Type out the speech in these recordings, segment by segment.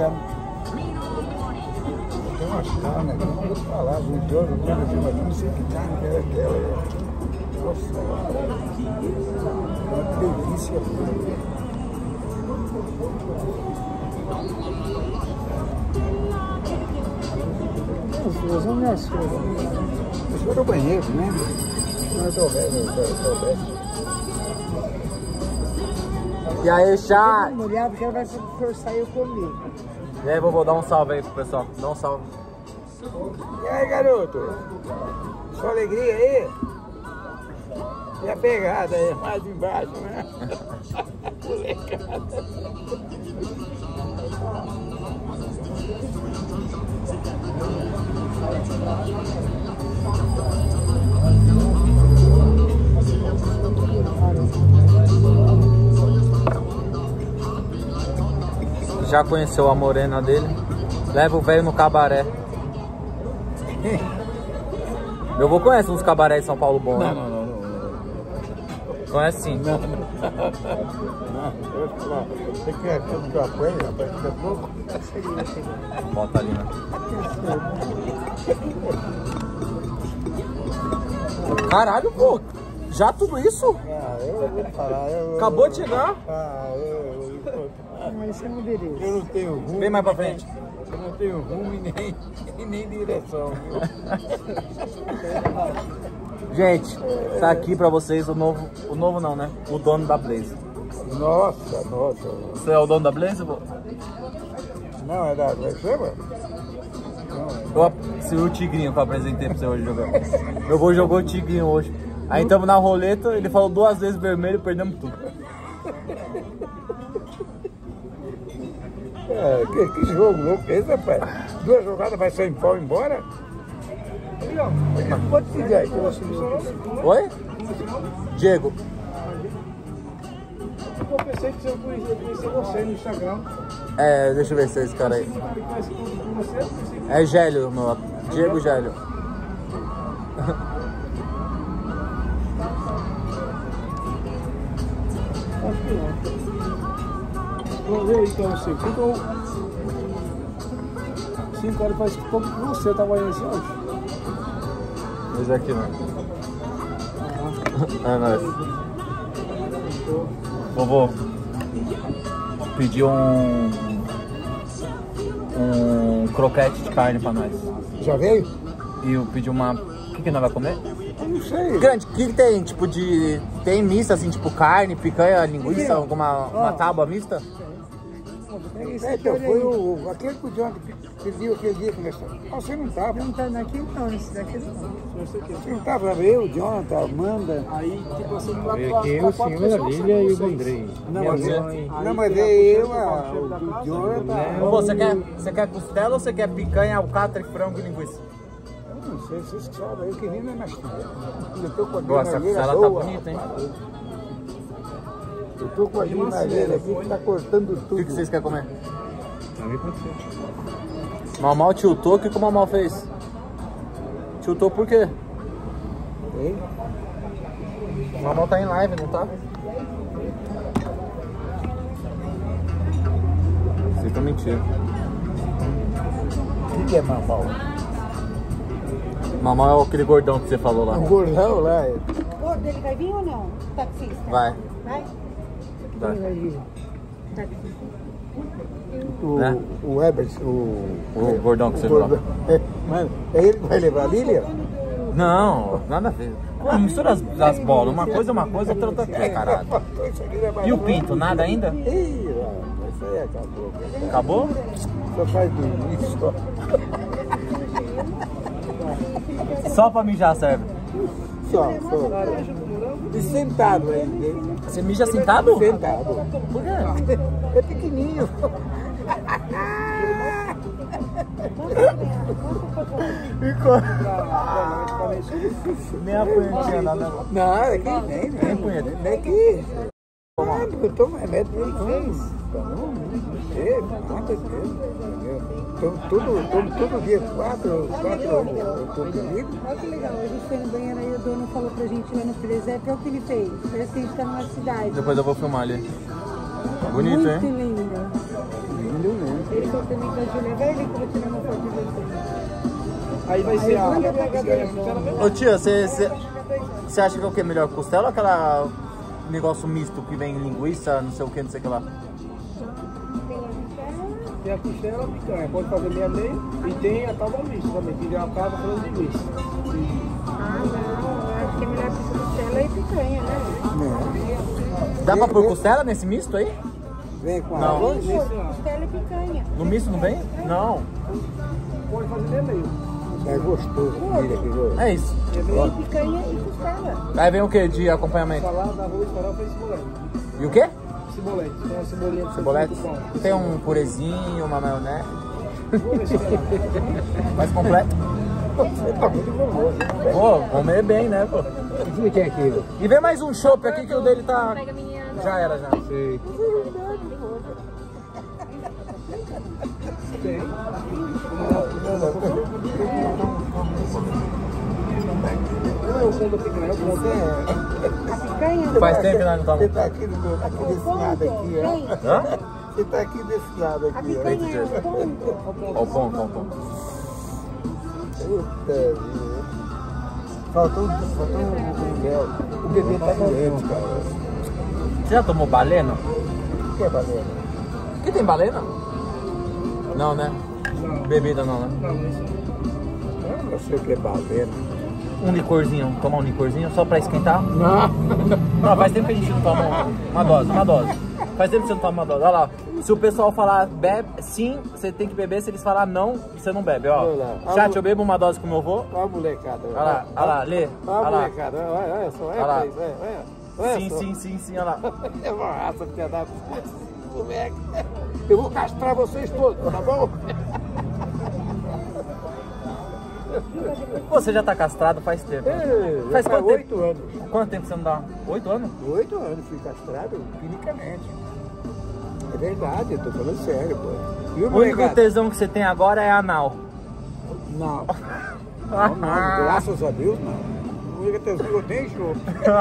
mesmo. Tem umas carnes, não vou te falar, gente. Eu não sei que carne que era aquela. Nossa, uma delícia. Os não me achou. Eu fui no banheiro, né? Não, eu soubesse. E aí, chat? Mulher, porque ela vai forçar eu comer. E aí, vovô, dá um salve aí pro pessoal. Dá um salve. E aí, garoto? Sua alegria aí? E a pegada aí, mais embaixo, né? Já conheceu a morena dele? Leva o velho no cabaré. Meu avô conhece uns cabarés de São Paulo bons, né? Não. Conhece sim. Não. Você quer que eu apanhe, rapaz, daqui a pouco? Bota ali, né? Caralho, pô. Já tudo isso? Eu vou falar. Acabou de chegar? Mas isso é uma beleza. Eu não tenho rumo. Vem mais pra frente. Eu não tenho rumo e nem direção, viu? Gente, tá aqui pra vocês o novo não, né? O dono da Blaze. Nossa. Você é o dono da Blaze, vô? Não, é da chama? Se o Tigrinho que eu apresentei pra você hoje jogar. Meu avô jogou o Tigrinho hoje. Aí entramos na roleta, ele falou 2 vezes vermelho e perdemos tudo. Que jogo louco é esse, rapaz? 2 jogadas vai sair em pau embora? Pode pedir aí que eu acho. Oi? Diego. Eu pensei que eu conhecia você no Instagram. Deixa eu ver se é esse cara aí. É Gélio, meu. Diego Gélio. Vamos ver então, você. 5 horas faz pouco que você tava aí hoje. Esse aqui, né? É nóis. Vovô, pediu um croquete de carne pra nós. Já veio? E eu pedi uma... O que nós vamos comer? Eu não sei. Grande, o que tem? Tipo de... Tem mista, assim, tipo carne, picanha, linguiça, alguma uma tábua mista? Então, foi aquele que o John pediu aquele dia que nós estávamos. Você não estava. Não tá aqui não, nesse daqui não. Você não estava, eu, o Jonathan, a Amanda. Aí, tipo assim, Eu, o senhor, a Lília e o Andrei. Não, mas eu, o Jonathan. Vovô, você quer costela ou você quer picanha, alcatra, frango e linguiça? Eu não sei, vocês que sabem, eu queria na mastigada. Eu tô com a Nossa, a costela tá bonita, hein? Eu tô com a guimarães aqui que tá cortando tudo. O que vocês querem comer? Mamal tiltou, o que o Mamal fez? Tiltou por quê? Ei? O Mamal tá em live, não tá? Fica mentira. O que é mamão? Mamal é aquele gordão que você falou lá. O gordão lá. O gordo dele vai vir ou não? Taxista? Vai. Vai? Vai. Né? O Ebert, O gordão que você falou. Mano, é ele que vai levar a Lília? Não, nada a ver. Pô, mistura as bolas. Uma coisa, outra outra coisa, caralho. E o pinto, nada ainda? Ih, isso aí acabou. Acabou? Só faz dormir só. Só pra mijar serve. Só. E sentado aí. Você mija sentado? Sentado. Por quê? É pequenininho. Nem a punhetinha, nada. Não, é que nem punheta. Não é que... Eu tomo remédio desde 6. Todo dia 4 eu tô comigo. Olha que legal, a gente foi no banheiro aí o dono falou pra gente lá no presépio, olha o que ele fez. Parece que a gente tá numa cidade. Depois eu vou filmar ali. Bonito, Muito hein? linda. sumiu mesmo. Ele só tem que Júlia. Vai ali que eu vou tirar uma foto de você. Aí vai ser a... Ô tia, você acha que é o que melhor? Costela ou aquela negócio misto que vem linguiça, não sei o que, não sei o que lá? Tem a costela e a picanha. Pode fazer meia-meia. E tem a tábua mista também, que já acaba falando de linguiça. Ah, não. Eu acho que é melhor costela e picanha, né? Dá pra pôr costela nesse misto aí? Vem com Não. arroz. Costela e picanha. No misto não vem? Não. Pode fazer meia-meia. É gostoso. É isso. Tem picanha e costela. Aí vem o que de acompanhamento? Salada, arroz, farofa e cebolete. E o quê? Cibolete. Tem uma cebolinha de Cebolete? Tem um purezinho, uma maionese. Mais completo. Você tá muito gostoso. Pô, comer bem, né, pô? O que é aquilo? E vem mais um chopp aqui que o dele tá... Pega a minha... Já era, já. Sei. Tem. A picanha? Faz tempo que nós não Você estamos... tá aqui desse lado aqui, ó. Hã? Você tá aqui desse lado A aqui, ó. picanha é o ponto. Ó o pão, ó o pão. Puta vida. Faltou um mel. O bebê tá doente, cara. Você já tomou balena? O que é balena? Que tem balena? Não, né? Bebida não, né? Eu não sei o que é balena. Um licorzinho, tomar um licorzinho só pra esquentar? Não. Não, faz tempo que a gente não toma uma dose. Faz tempo que você não toma uma dose. Olha lá, se o pessoal falar bebe, sim, você tem que beber. Se eles falar não, você não bebe, ó. Olha lá. Chat, eu bebo uma dose com meu avô. Olha a molecada. Olha lá, lê. Olha Olha a lá. molecada. Olha só, Olha lá. olha Sim, só. sim, olha lá. É uma raça que dá moleque. Eu vou castrar vocês todos, tá bom? Pô, você já tá castrado faz tempo. Faz quanto tempo? 8 anos. Quanto tempo você não dá? 8 anos? 8 anos fui castrado clinicamente. É verdade, eu tô falando sério, pô. E O único tesão que você tem agora é anal. Não. Não, graças a Deus, não. O único tesão que eu tenho é show.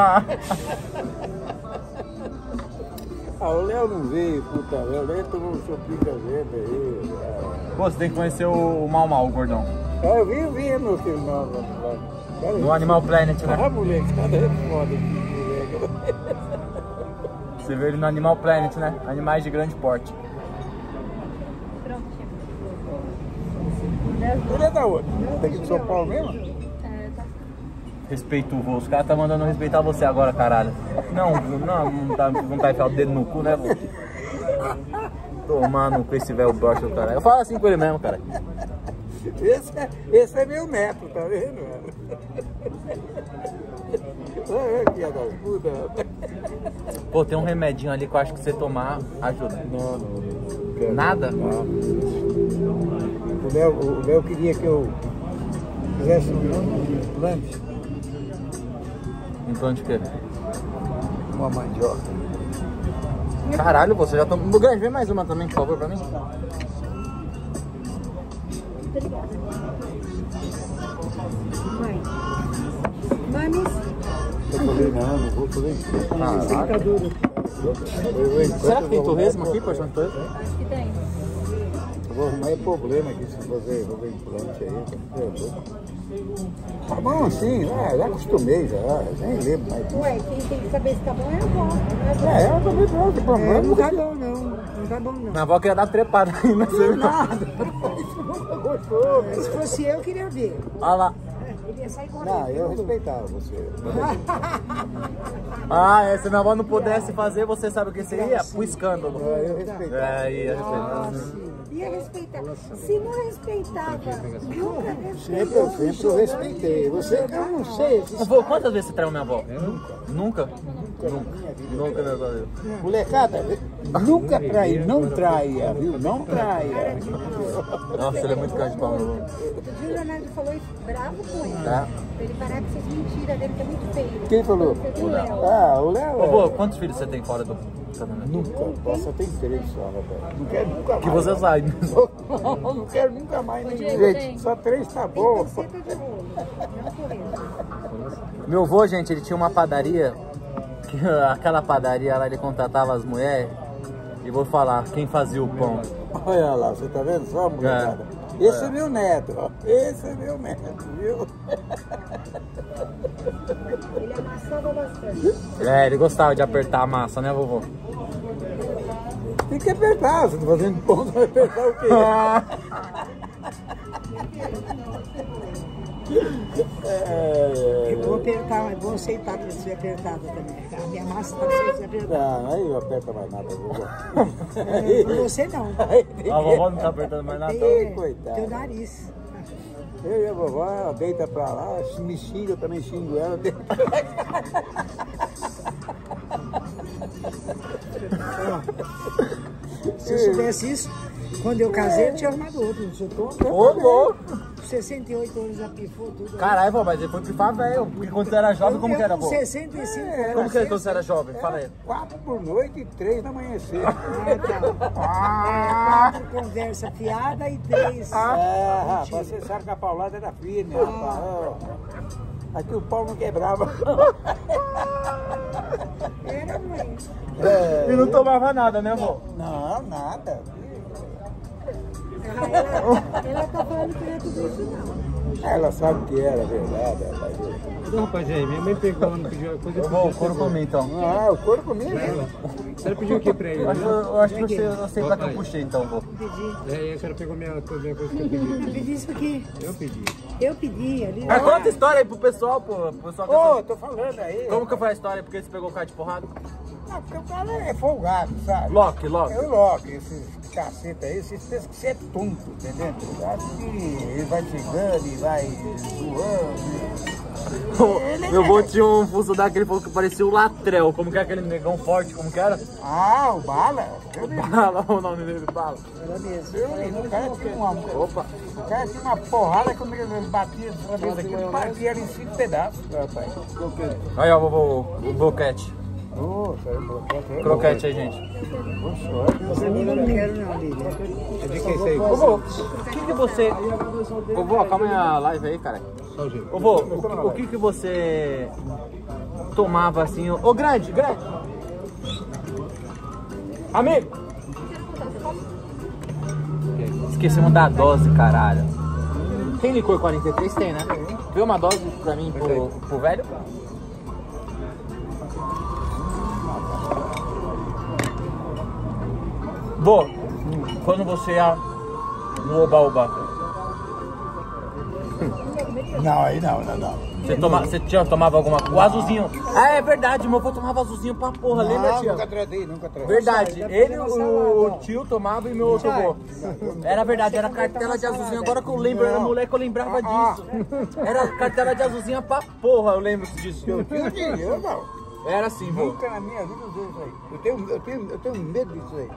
Ah, o Léo não veio, puta, o Léo tomou um chopinho com a gente aí. Pô, você tem que conhecer o Mal, o gordão. Eu vi no filme, não. No Animal Planet, né? Ah, molecada, é foda aqui, moleque. Você vê ele no Animal Planet, né? Animais de grande porte. Pronto, Ele é da onde? Daqui de São Paulo mesmo? Respeita o vô. Os caras tá mandando respeitar você agora, caralho. Não tá enfiar o dedo no cu, né, vô? Tomar no cu esse velho broxa do caralho. Eu falo assim com ele mesmo, cara. Esse é meu neto, tá vendo? Olha que da puta. Pô, tem um remedinho ali que eu acho que você tomar ajuda. Não quero. Nada? Não. O Léo queria que eu fizesse um implante, Implante o quê? uma mandioca. Caralho, você já tomou. Grande, vem mais uma também, por favor, pra mim. Mãe. Mames. Eu falei, não vou fazer isso. Caralho. duro. Será que tem torresmo aqui, porção de torresmo? acho que tem. Eu vou arrumar problema aqui se fazer implante aí. Tá bom assim, já acostumei já, nem lembro mais. Ué, quem tem que saber se tá bom é a avó. Eu também não, tem problema. Não tá bom não. Não tá bom não. Minha avó queria dar trepada aí, mas você Nada. Gostou, Se fosse eu queria ver. olha lá. Ele ia sair correndo. Não, eu respeitava você. Ah, se minha avó não pudesse fazer, você sabe o que seria? Pro escândalo. Eu respeitava. Ia respeitar. Ia respeitar. Se não respeitava, nunca Sempre eu respeitei. Você, eu não sei. Vô, quantas vezes você traiu minha avó? Nunca? Nunca, meu Deus. Molecada, nunca traia, não traia, viu? Não traia. Nossa, ele é muito caro de pau, meu avô. Outro dia o Leonardo falou isso bravo com ele. Tá. Pra ele parar com essas mentiras dele, que é muito feio. Quem falou? O Léo. Ah, o Léo. Ô, vô, quantos filhos você tem fora do casamento? Nunca. Só tem 3 só, rapaz. Não quero nunca mais. Que você sabe. Não quero nunca mais nenhum. Diego, Gente, só 3 tá bom. Você tá de rolo. Não correndo. Meu avô, gente, ele tinha uma padaria. Aquela padaria lá, ele contratava as mulheres. e vou falar quem fazia o pão. Olha lá, você tá vendo só, molecada? Esse é meu neto, ó. Esse é meu neto, viu? Ele amassava bastante. É, ele gostava de apertar a massa, né, vovô? Tem que apertar, você tá fazendo pão, você vai apertar o quê? Eu vou apertar, mas vou aceitar que ser apertada também. A minha massa tá sendo apertada. Não, aí não aperta mais nada, vovó. Você não. A vovó não tá apertando mais nada. Tem coitado. teu nariz. Eu e a vovó, ela deita pra lá, me xinga, eu também xingo ela. Se eu soubesse isso, quando eu casei, eu tinha arrumado outro. Não sou tonto. Ô, louco! 68 anos já pifou tudo. Caralho, vó, mas ele foi pifar velho. Porque quando você era jovem, como que era, Com vô? 65 anos. Como que era quando você era jovem? Fala aí. 4 por noite e 3 da amanhecer. Ah, tá. 4 conversa fiada e 3. Rapaz, você sabe que a paulada era firme, rapaz. Ó. Aqui o pau não quebrava. Era, mãe. E não tomava nada, né, vô? Não, nada. Ela tá falando que não é tudo isso, não. Ela sabe que era verdade, rapaz. Não, rapaz, aí, minha mãe pegou, não pediu a coisa. Eu vou, o couro pra mim, então. Ah, o couro comigo. Você pediu o que pra ele? Eu acho que eu sei pra que eu puxei, então, vô. É, aí a senhora pegou minha coisa que eu pedi. Eu pedi isso aqui. Eu pedi. Eu pedi ali. Mas conta a história aí pro pessoal, pô. Pro pessoal que Ô, tô falando aí. Como que foi a história? Porque você pegou o cara de porrada? Ah, porque o cara é folgado, sabe? Loki. Eu Loki, esses caceta aí, vocês pensam que você é tonto, entendeu? Eu acho que ele vai chegando e vai zoando. Meu vô tinha um funcionário daquele falou que parecia o Latrell. Como que é aquele negão forte? Como que era? Ah, o Bala? Eu lembro. Bala, o nome dele, Bala. Era mesmo. Eu lembro. O cara tinha uma porrada quando ele batia uma vez aqui, ele partia ela em 5 pedaços, rapaz. Aí, ó, o boquete. Ô, saiu croquete aí. Croquete aí, gente. Eu não quero não, Lília. Eu digo que é isso aí. Ô, vô, o que que você... Ô, vô, calma aí a live aí, cara. Ô, vô, o que que você tomava assim... Ô, grande. Amigo. Esquecemos da dose, caralho. Tem licor 43? Tem, né? Vê uma dose pra mim, pro velho? Vô, quando você ia no Oba-Oba, Não, aí não. você tomava alguma coisa? O azulzinho. Ah, é verdade, meu avô tomava azulzinho pra porra, lembra, tia? Nunca tratei. Verdade, ele, o tio tomava e meu outro avô. Era verdade, era cartela de azulzinho. Agora que eu lembro, eu era moleque, eu lembrava disso. Era cartela de azulzinho pra porra, eu lembro disso. Eu não. Era assim, vô. Nunca na minha vida usei isso aí. Eu tenho medo disso aí.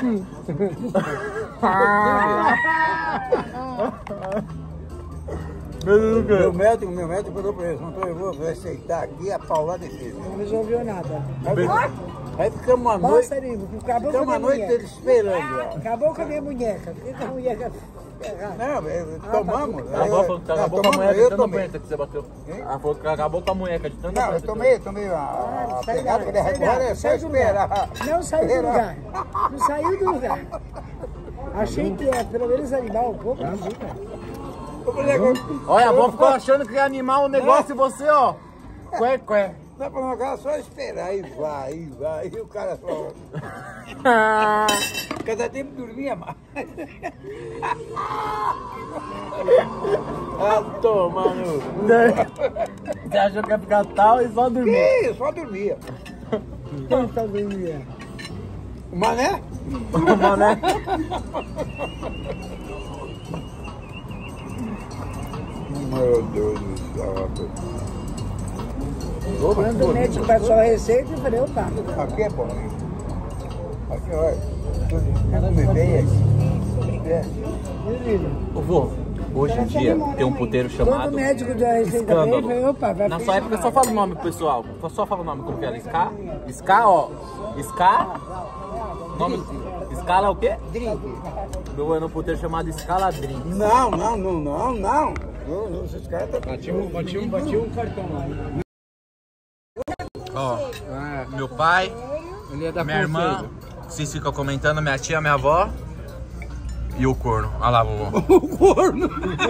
Meu médico falou pra ele, doutor, eu vou aceitar aqui a paulada de filho. Não resolveu nada. Aí ficamos uma noite, Nossa, Nico, acabou com a minha ele munheca. esperando. Acabou com a minha munheca. Por que que a munheca... Não, tomamos. Acabou com a tomamos, munheca de eu tanta tomei. punheta que você bateu. Ela falou que acabou com a munheca de tanta Não, eu punheta. tomei a Sai pegada, daí, agora é só sai do lugar. esperar. Não saiu do lugar. Não saiu do lugar. Achei que é, pelo menos animar um pouco. Olha, a avó ficou achando que ia animar o negócio e você, ó. Qué. Não, pra uma casa só esperar, e vai. E o cara só... Cada tempo dormia mais. Toma, meu. Você achou que ia ficar tal e só dormir? Ih, só dormia. Quem tá dormindo? O Mané? Mané. Meu Deus do céu, rapaz. Quando o médico passou a receita, eu falei, opa. Aqui é bom, hein? Aqui, olha. Quer comer bem aqui? Ô, vô, hoje em dia tem um puteiro Quando chamado o médico deu a receita pra ele, eu falei, opa, vai Na sua época, só fala o nome, pessoal. Só fala o nome, como que era? Ska, ó. Ska. Nome... Escala o quê? Drink. Meu ano puteiro chamado Escala Drink. Não. Esses caras estão... Batia um cartão lá. Ó, meu pai, Ele é da minha irmã, Vocês ficam comentando, minha tia, minha avó e o corno. Olha lá, vovô. O corno!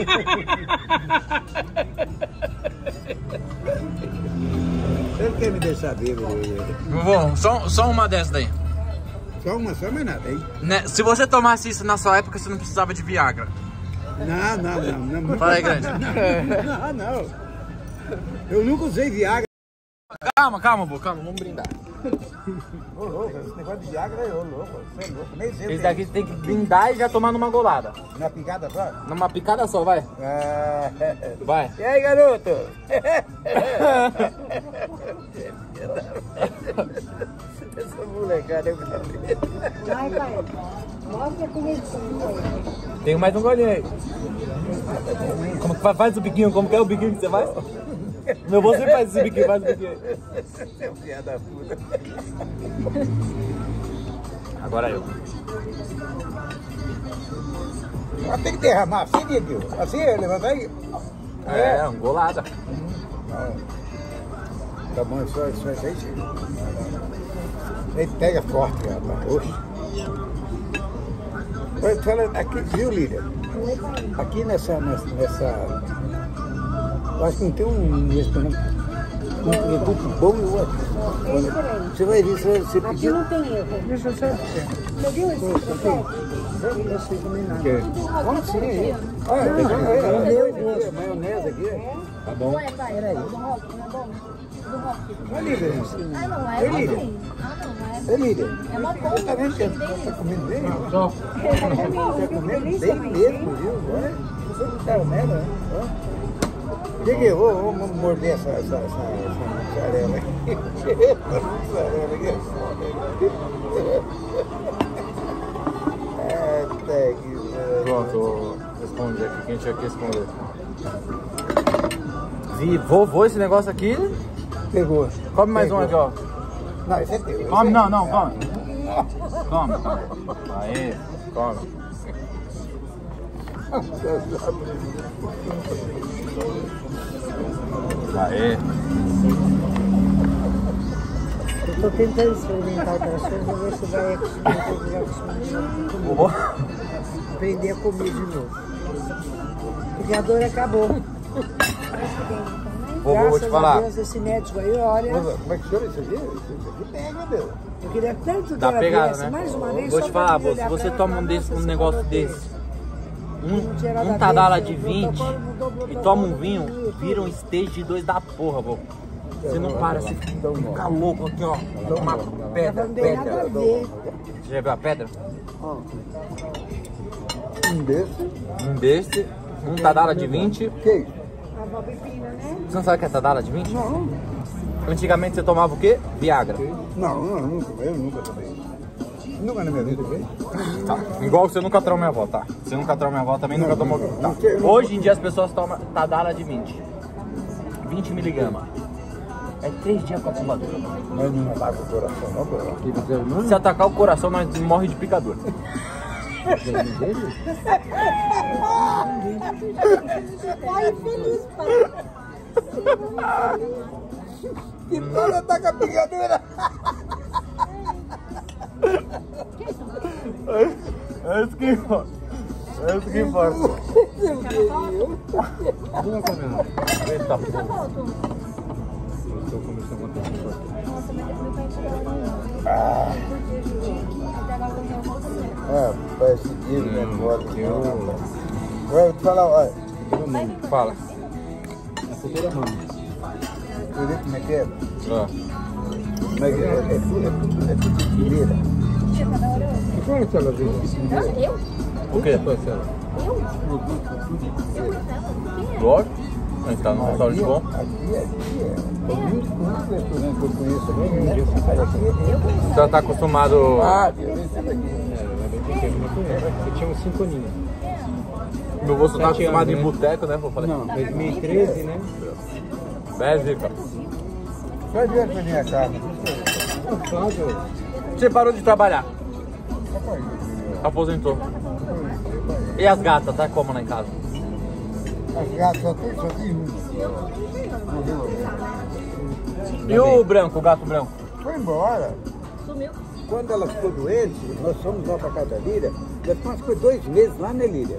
Você quer me deixar bêbado? Vovô, só uma dessa daí. Só uma, só mais nada, hein? Né? Se você tomasse isso na sua época, você não precisava de Viagra. Não. Fala aí, grande. Não. Eu nunca usei Viagra. Calma, vô, calma, vamos brindar. Ô, louco, esse negócio de Viagra é louco. Você é louco, nem sei. Esse daqui você tem que brindar e já tomar numa golada. Na picada só? Numa picada só, vai. Vai. E aí, garoto? Essa molecada é bonita. Vai, pai. Mostra como ele Tem mais um golinho aí. Como que faz o biquinho? Como que é o biquinho que você faz? Meu avô sempre faz esse biquinho, faz o biquinho aí. Você é um filho da puta. Agora eu. Mas tem que derramar assim, Diguinho. Assim, levanta aí. É, um golada. Tá bom, isso é aí. Ele pega forte, rapaz. Oxe. Fala aqui, viu, Lídia? Aqui nessa... Eu acho que não tem um restaurante com um produto bom e o outro. Você vai ver, você Aqui pediu... não tem erro. Deixa eu só... Você viu esse pacote? Eu não sei também nada. Como sim? Olha, tem maionese aqui. Tá bom. Peraí. Olha, Lídia. Ah, não é Ei, Lídia. assim. Ah, não é. Ei, Lídia. É uma Você bomba. tá vendo que tá comendo bem? Só. Tá comendo bem mesmo, viu? Olha, você não tá vendo, né? Diga, vou morder essa mussarela aqui. Essa mussarela aqui é foda. Até que... Pronto, responde aqui. Quem tinha que responder? Vovô, esse negócio aqui. Pegou. Come mais um aqui, ó. Não, esse é teu. Come, não, come. Come. Aí, come. Aê. Eu tô tentando experimentar outras coisas, pra ver se vai acostumar. Aprender a comer de novo. Porque a dor acabou. Vou te falar. Graças a Deus, esse médico aí, olha. Como é que chama isso aqui? Isso aqui pega, meu. Eu queria tanto que Dá ela pegada, viesse né? mais uma vez. Vou só te pra falar, me se olhar você pra toma ela, um nossa, negócio esse desse, não tinha nada um a tadala ver, de o 20 protocolo mudou, e toma um vinho, vira um stage 2 da porra, vô. Você não para, você fica louco aqui, ó. Uma pedra, Não tem nada a ver. Você já viu a pedra? Um desse. Um tadala de 20. Que isso? A avó Pepina, né? Você não sabe o que é tadala de 20? Não. Antigamente você tomava o quê? Viagra. Não, eu nunca tomei. Nunca na minha vida, viu? Tá. Igual você nunca trauou minha avó, tá? Você nunca trauou minha avó, também nunca tomou. Tá. Hoje em dia as pessoas tomam tadala de 20. 20 miligramas. É 3 dias pra fumadura. Mas não ataca o coração, não, pô. Se atacar o coração, nós morre de picadura. Pai feliz, pai. Que porra ataca a picadura? É isso que importa. É isso que importa. Eita porra. Parece que né? Foda. Vou te falar, olha. Fala. Acendeu a mão. Acredita como é que é? Ó. Como é que é? É tudo primeira. Qual é a cela dele? Eu? O quê? Qual é a cela? Lógico. A gente tá num restaurante bom. Aqui é o único restaurante que eu conheço mesmo, né? Você já tá acostumado. Ah, Era bem pequeno, não conheço. Eu tinha uns 5 aninhos. Meu avô tá 7 acostumado anos, em né? boteco, né? Eu falei. não. 2013, né? É, Zica. Só direto pra minha casa. Fábio. Você parou de trabalhar? Aposentou. E as gatas, tá como lá em casa? As gatas só tem uma. Morreu. E o branco, o gato branco? Foi embora. Sumiu. quando ela ficou doente, nós fomos lá para casa da Lília, nós ficamos por 2 meses lá na Lília.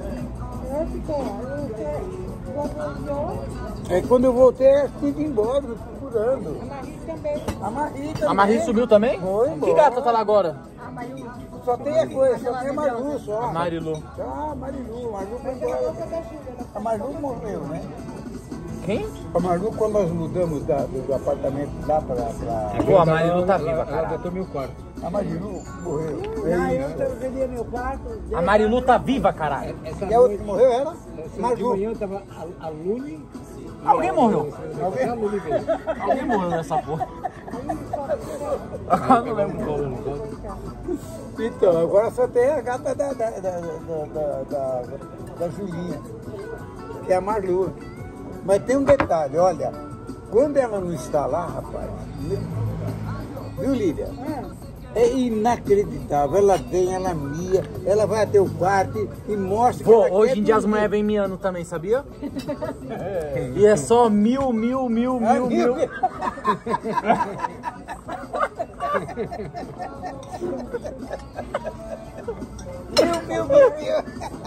Aí quando eu voltei, ela tinha ido embora, me procurando. A Marie também. A Marie subiu também? Foi Que embora. gata tá lá agora? Só tem a coisa, só tem a Marilu só. A Marilu. Ah, a Marilu foi embora. A Marilu morreu, né? Quem? A Marilu, quando nós mudamos do apartamento lá pra... Pô, a Marilu tá viva, Ela cara. botou meu quarto. A Marilu morreu. Ah, eu vendi meu quarto. A Marilu tá viva, caralho. E a outra que morreu era? De Marilu. manhã tava a Lune. Alguém morreu. A Lune veio. Alguém morreu nessa porra. Ah, não lembro qual. Então, agora só tem a gata da Julinha, que é a Marilu. Mas tem um detalhe, olha, quando ela não está lá, rapaz, viu, Lília? É inacreditável, ela vem, ela mia, ela vai até o quarto e mostra que ela Hoje quer em dia as dormir. mulheres vêm miando também, sabia? E é só mil. Mil.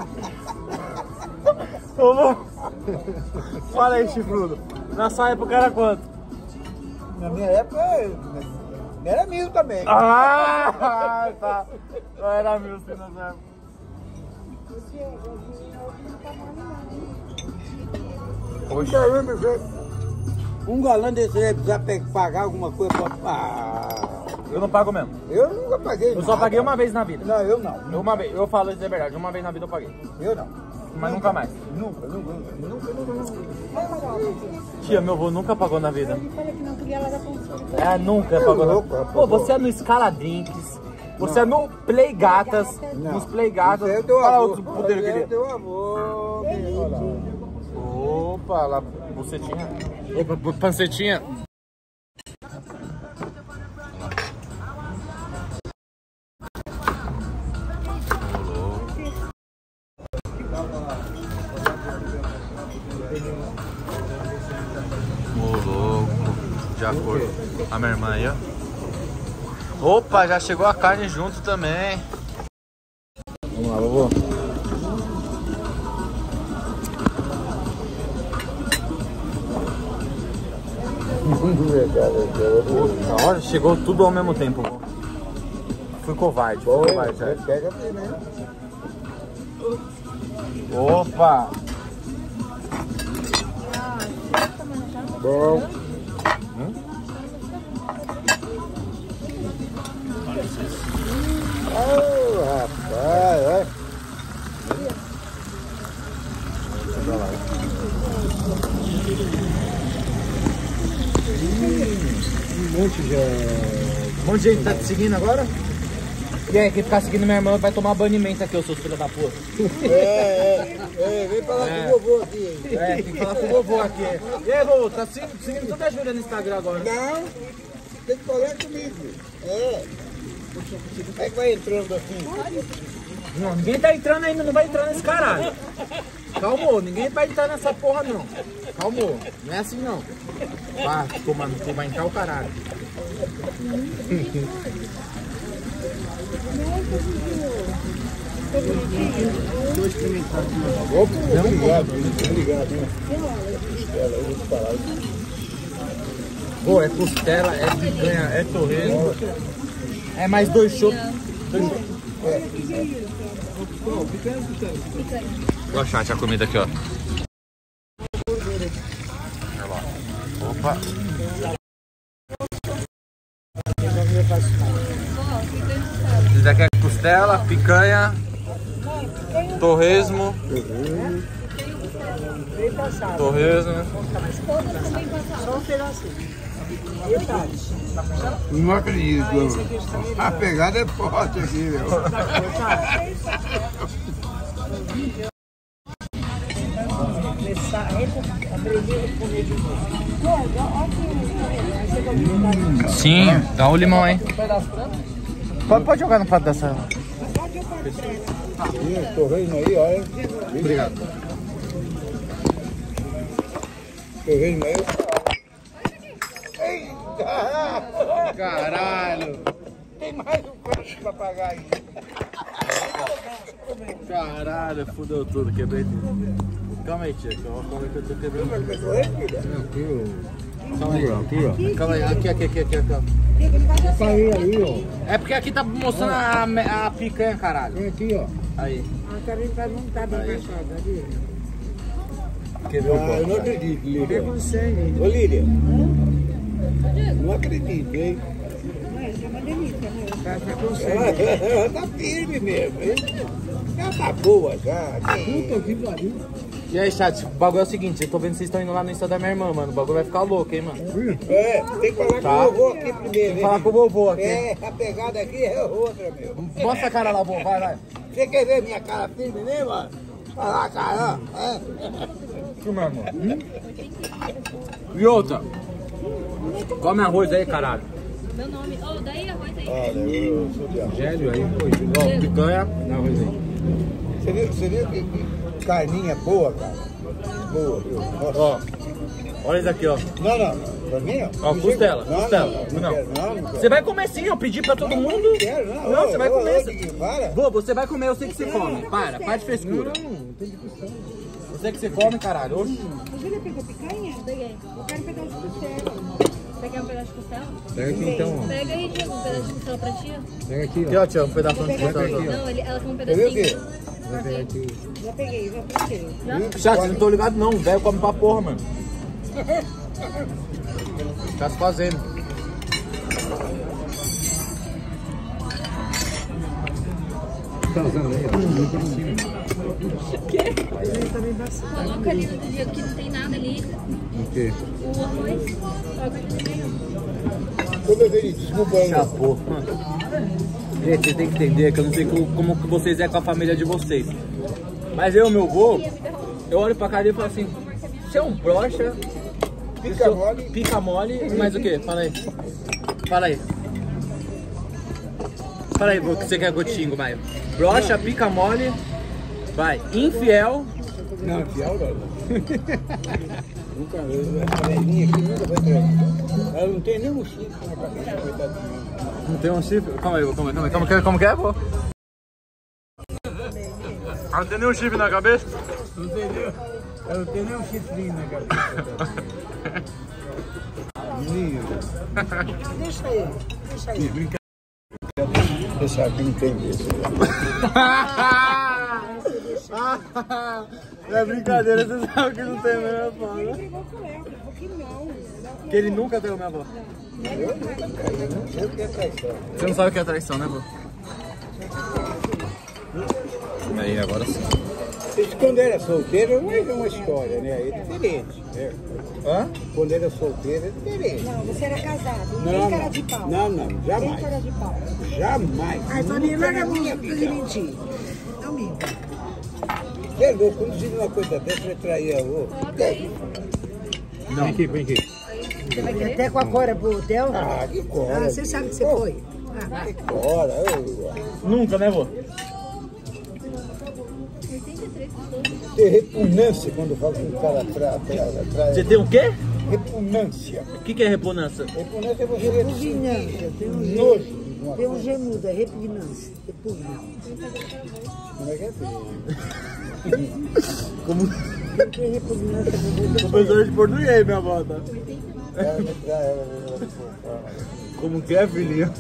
Fala aí, chifrudo. Na sua época era quanto? Na minha época, era 1000 também. Ah, tá. Não era 1000 sim, na sua época. Caramba, um galã desse aí precisar pagar alguma coisa pra... Eu não pago mesmo. Eu nunca paguei Eu só paguei uma vez na vida. Não, eu não. Uma vez, eu falo isso é verdade, uma vez na vida eu paguei. Eu não. Mas nunca mais. Nunca. Tia, meu avô nunca pagou na vida. Ele falou que não queria ela dar conselho. É, nunca pagou na louco, vida. rapaz. Pô, você é no Scala Drinks, você é no Play Gatas, nos Play Gatas. Isso é teu Fala avô. outro poder que É ele teu avô. Olha lá. Opa, lá, bucetinha. Opa, pancetinha. Ô louco, de acordo. A minha irmã aí, ó. Opa, já chegou a carne junto também. Vamos lá, vovô. Na hora chegou tudo ao mesmo tempo. Vô. Fui covarde, fui covarde. Sério. Pega primeiro. Opa! Bom. Oh, rapaz, olha. Um monte de gente tá te seguindo agora? E aí, quem ficar seguindo minha irmã vai tomar banimento aqui, ô seus filhos da puta. Vem falar com o vovô aqui. É, tem que falar com o vovô aqui. E aí, vovô, tá seguindo toda a Júlia no Instagram agora? Não, tem que falar comigo. Como é que vai entrando assim? Não, ninguém tá entrando ainda, não vai entrar nesse caralho. Calmou, ninguém vai entrar nessa porra não. Calmou, não é assim não. Vá, tomando, tu vai entrar o caralho. Obrigado. Pô, é costela, é picanha, é torresmo. É mais 2 chopos. Olha o chat, a comida aqui, ó. Opa. Isso daqui é costela, picanha, torresmo. Torresmo. Só um pedacinho. Não acredito. A pegada é forte aqui, meu. Começar a aprender a comer de novo. Sim, dá um limão aí. Pode jogar no prato dessa. Torresmo aí, olha. Obrigado. Torresmo aí. Caralho. tem mais um crush pra pagar ainda. Caralho, fudeu tudo, quebrei tudo. Calma aí, tia, calma aí que eu tô quebrando tudo. Calma aí, calma aí, aqui. Parei aí, ó. É porque aqui tá mostrando a picanha, caralho. Vem aqui, ó. Aí. A Karine vai montar bem passada ali. Quebrou o Eu não copo. acredito, Lídia. Com sangue. Ô, Lídia. Não acredito, hein? Mas é uma delícia, né? Tá com sangue. Ela tá firme mesmo, hein? Ela tá boa já. Puta que pariu. E aí, chat, o bagulho é o seguinte, eu tô vendo que vocês estão indo lá no Insta da minha irmã, mano. O bagulho vai ficar louco, hein, mano. É, tem que falar Tá. com o vovô aqui primeiro, hein? Falar com o vovô aqui. É, a pegada aqui é outra, meu. Mostra a cara lá, vô, vai. Você quer ver minha cara firme mesmo, mano? Olha lá, cara, ó. É. Isso mesmo. E outra. Come arroz aí, caralho. Meu nome. Oh, daí arroz aí. Olha, eu sou de Gélio aí, pô. Ó, picanha. Dá arroz aí. Você viu que carninha boa, cara? Boa, viu? Nossa. Ó, olha isso aqui, ó. Não. Pra mim, ó. Ó, costela, Não, costela. Não quero. Você vai comer sim, eu pedi pra todo mundo. Não quero, não. Não, você vai comer. Para. Vô, você vai comer, eu sei que você come. Para de frescura. Eu sei que você come, caralho. Oxi. A Júlia pegou picanha? Peguei. Eu quero pegar de costela. Você quer um pedaço de costela? Pega aqui então, ó. Pega aí, Diego, um pedaço de costela pra tia. Pega aqui, Aqui, ó. ó, tia, um pedaço de costela. aqui, ó. Não, ela tem um Você viu o pedacinho. quê? Vai pegar aqui. Já peguei, já peguei. Chat, vocês não estão ligados não, o velho come pra porra, mano. Tá se fazendo. Tá usando aí, ó. Por cima. Coloca ali no Diego que não tem nada ali. O quê? O arroz. Coloca ali no meio. Toda vez, desculpa aí. Chapô. Gente, vocês têm que entender que eu não sei como que vocês é com a família de vocês. Mas eu, meu vô, eu olho pra cara dele e falo assim, você é um broxa, pica mole, mas o quê? Fala aí. Fala aí, vô, que você quer gotinho, vai. Broxa, pica mole, vai. Infiel. Não, fiel não. Nunca, a velhinha aqui nunca vai trazer. Ela não tem nem um chifre na cabeça, coitadinha. Não tem um chifre? Calma aí, como que é, vô? Não tem nenhum chifre na cabeça? Não entendeu? Ela não tem nem um chifrinho na cabeça. Menino. Deixa ele. Deixa ele. Deixa aqui não tem isso. É brincadeira, você sabe que não tem mesmo, pô. Ele brigou com ela, falou que não. Que ele nunca deu minha avó. Eu nunca quero, eu não sei o que é traição. Você não sabe o que é traição, né, vô? Aí, agora sim. Isso, quando era solteiro, é uma história, né? É diferente, né? Hã? Quando era solteiro, é diferente. Não, você era casado. Não Não, tem cara de pau. não, Tem jamais. cara de pau. Jamais. Ai, Toninho, larga a mão de mentir. Não me. Você é louco, quando diz uma coisa dessa, vai trair a outra. Coloca aí. Não. Vem aqui, vem aqui. Você vai E querer? até com a Cora pro hotel. Ah, que cora. Ah, você sabe que você foi. Ah, Que cora. Nunca, né, vô? 83 pessoas. Tem repugnância quando fala que o cara trai. Você tem o quê? Repugnância. O que é repugnância? Repugnância é você repugnância. Tem um nojo. G. Tem um G mudo, é repugnância. Repugnância. Como é que é? Como Tem repugnância com você. professor de português, minha avó, tá? Ela me trai, ela me Como que é, filhinho?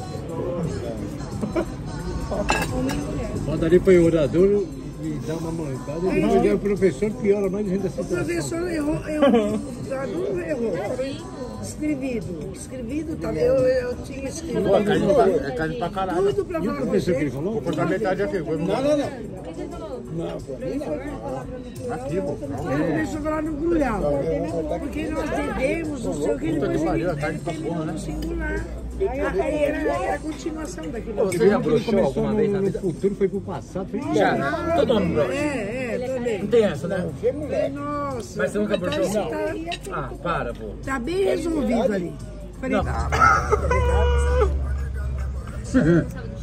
Bota ali para o orador e dá uma mancada. E depois o professor piora mais ainda a O situação. professor errou, o aluno errou. Escrevido, tá? Eu tinha escrito. Pô, é carne pra caralho. Tudo pra E o falar professor que ele você. falou? Vou cortar metade aqui. Foi Não. O que você falou? Não, pra mim não. aqui, pô. Ele começou a falar no grulhão. Porque nós entendemos, não sei o que, Puta que depois pariu, ele a carne pra porra, né? singular. Aí era a continuação daquilo. Você já Ele broxou começou alguma vez na no vida? futuro, foi pro passado. Foi Já. Todo homem broxa. Também. Não tem essa, né? Você é mulher. Nossa. Mas você nunca então broxou? isso Ah, para, pô. Tá bem resolvido ali. Falei, Não. Você não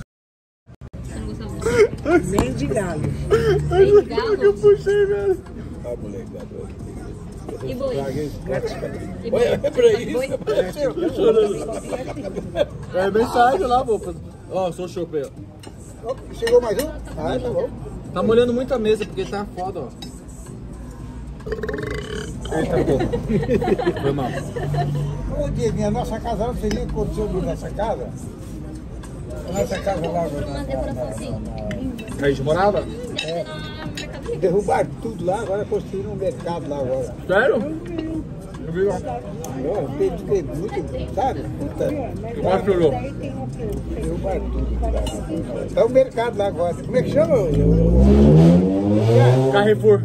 gostava do nem de galo. galo? Puxei, velho. Ah, moleque, E boi? E Oi, é pra isso. É mensagem lá, vô. Ó, sou o chope aí, ó. Chegou mais um? Ah, tá bom. Tá molhando muito a mesa porque tá foda, ó. Eita, porra. Foi mal. Ô, Diego, a nossa casa, você nem aconteceu nessa casa? A nossa casa lá Uma decoraçãozinha. Que a gente morava? derrubaram tudo lá, agora construíram um mercado lá agora. Sério? Eu vi lá. Tem muito, sabe? Quase chorou. Derrubaram tudo. Tá um mercado lá agora. Como é que chama? Carrefour.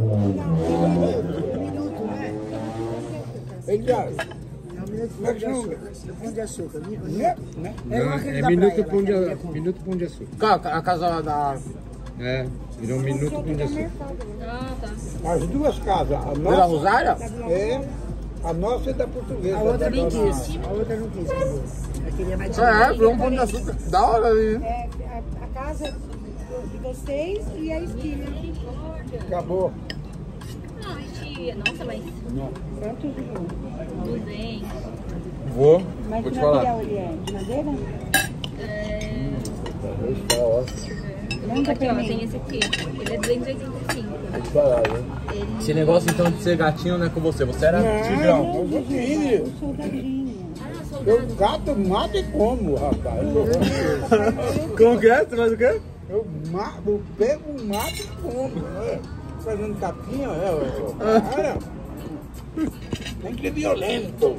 Como é que chama? Pão de açúcar. Não, é minuto pão de açúcar. A casa da... É, virou minuto pão de açúcar. Ah, tá. As duas casas. A Da nossa Rosária? é, a nossa é da portuguesa. A outra da nem dona- quis. A outra não quis. Eu queria mais Virou um pão de açúcar. Da hora ali. É a casa de vocês e a esquina. Acabou. Ah, tia. Nossa, mas... Quantos de bom? 200. Vou. Mas Vou que te falar. material ele é? De madeira? Manda Aqui, ó, pra mim. tem esse aqui. Ele é 285. Esse negócio então de ser gatinho não é com você. Você era tigrão. Eu sou filho. Eu gato mato e como, rapaz. Como que é? Você faz o quê? Eu pego, mato e como. Né? Fazendo capinha, cara. Tem que ser violento.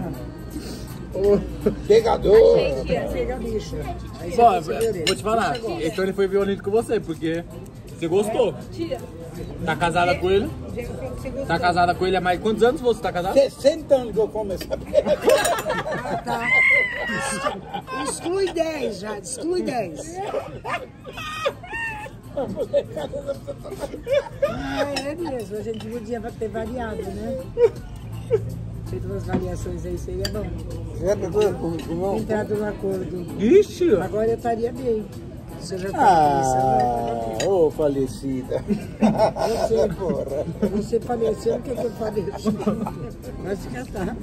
Pegador. pegar bicho. Aí você Bom, conseguiu vou te falar. Então ele foi violento com você, porque você gostou. Tá casada com ele? Tá casada com ele há mais... Quantos anos você tá casada? 60 anos que eu como essa pedra. Ah, tá. Exclui 10 já, exclui 10. É mesmo, a gente podia ter variado, né? Feito umas variações aí, seria bom. Entrado no acordo. Ixi! Agora eu estaria bem. Você já tá pensando. Ô, falecida. Você, Porra. você faleceu, o que eu faleci? Vai se catar.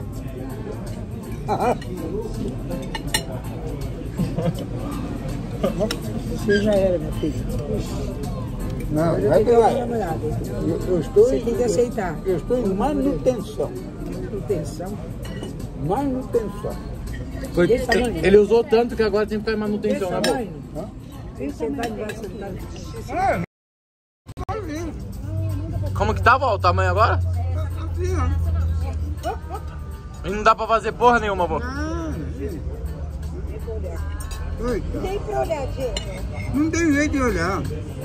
Você já era, minha filha. Não, Agora eu vai tenho que pra ter lá. uma namorada. Eu estou Você tem que aceitar. Eu estou em manutenção. Manutenção. Manutenção. Foi, Desse tamanho? ele usou tanto que agora tem que ficar em manutenção, né, amor? tamanho? Você vai sentar. Como que tava o tamanho agora? E não dá pra fazer porra nenhuma, amor. Tem pra olhar, gente. Não tem jeito de olhar.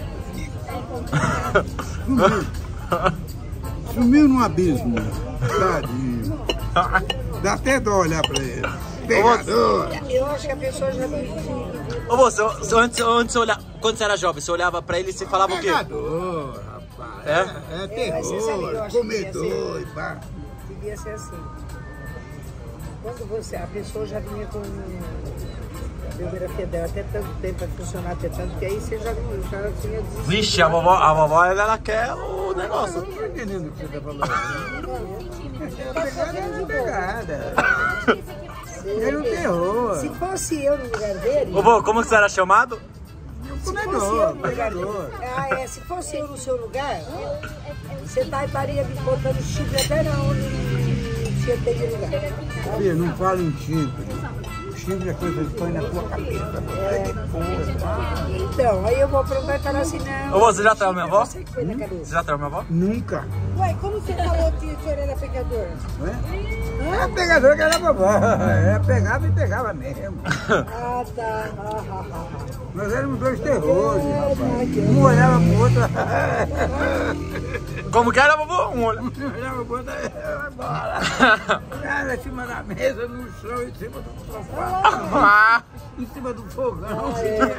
Sumiu no abismo. Tadinho. Dá até dó olhar pra ele. Pegador. Eu acho que a pessoa já me... Ô, moço, antes você olhava, quando você era jovem, você olhava pra ele e você falava o quê? Pegador, rapaz. É? É terror, comedor e pá. Devia ser assim. Quando você, a pessoa já vinha com a biografia dela até tanto tempo para funcionar, até tanto que aí você já tinha desistido. Vixe, a vovó ela quer o negócio. Eu não tô entendendo o que você tá falando. Pegada é pegada. Ele é um terror. Se fosse eu no lugar dele, Ô, vô, como que você era chamado? se fosse eu Comedor, no lugar pegador. dele, se fosse eu no seu lugar, você estaria me botando chifre até na onde você tem de lugar. Filho, não fala em chifre. O chifre é coisa que põe na tua cabeça. Então, aí eu vou aproveitar e falar assim, não. Ô, vô, você já traiu minha avó? Você que foi na Você cabeça. já traiu minha avó? Nunca. Ué, como você falou que o senhor era pecador? É pegador que era vovó. É, pegava e pegava mesmo. Ah, tá. Nós éramos dois terrores, rapaz. Um olhava pro outro. Como que era, vovô? Um olho. Um olhava pro outro. Vai embora. Era em cima da mesa, no chão, em cima do sofá. Em cima do fogão.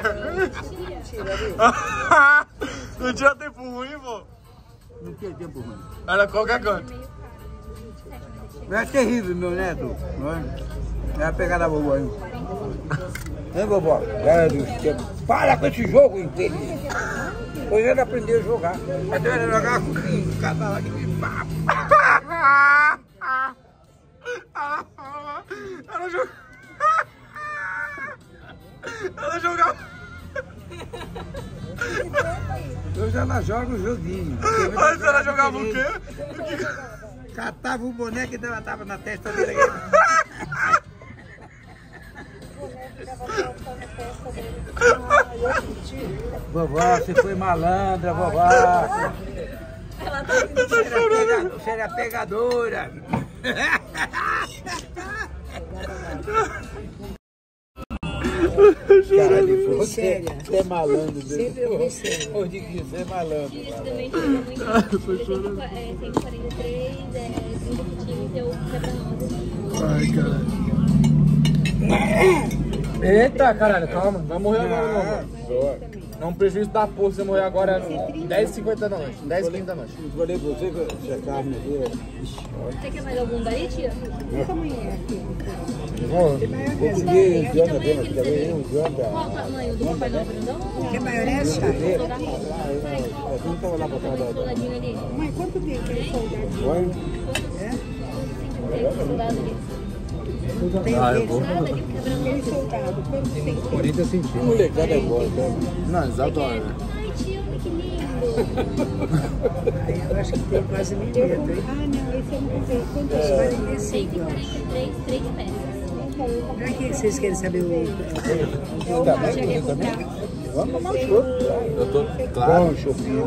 Não tinha tempo ruim, vô. Não tinha tempo ruim. Era qualquer canto. É terrível, meu neto. É a pegada da vovó, hein? Hein, vovó? Para com esse jogo infeliz. Hoje ele aprendeu a jogar. Até ele jogar com o casal aqui. Ela jogava. Hoje ela joga o joguinho. Antes ela jogava o quê? Catava o boneco e tava na testa dele. Vovó, você foi malandra, vovó. Ela tá Você era pegadora. Cara de você é malandro. Sempre eu fui séria. Eu digo que você é malandro. Isso também chega muito. 143, 30 centímetros, eu quebra-nozes. Ai, caralho. Eita, caralho, calma. Vai morrer agora, não, mano. É um prejuízo da porra você morrer agora 10h50 da noite. 10h15 da noite. Falei pra você que a carne dele. Você quer mais algum daí, tia? Que tamanho é aqui? Outro dia, Que tamanho que você tem? Qual o tamanho do Papai Noel grandão? Que maionese? Não tava lá pra trás da. Soldadinho ali. Mãe, quanto tem aquele soldadinho? Oi? Soldado ali. Ah, eu vou. Aquele soldado, quanto tem? 40 centímetros. Molecada é boa, Não, eles adoram. Ai, tio, que lindo. Aí eu acho que tem quase 1.000 metros, hein? Ah, não, esse eu não sei. Quanto é? 143, 3 peças. Pra que vocês querem saber o... Vamos tomar um chopp. Eu tô, claro. Bom, chopinho.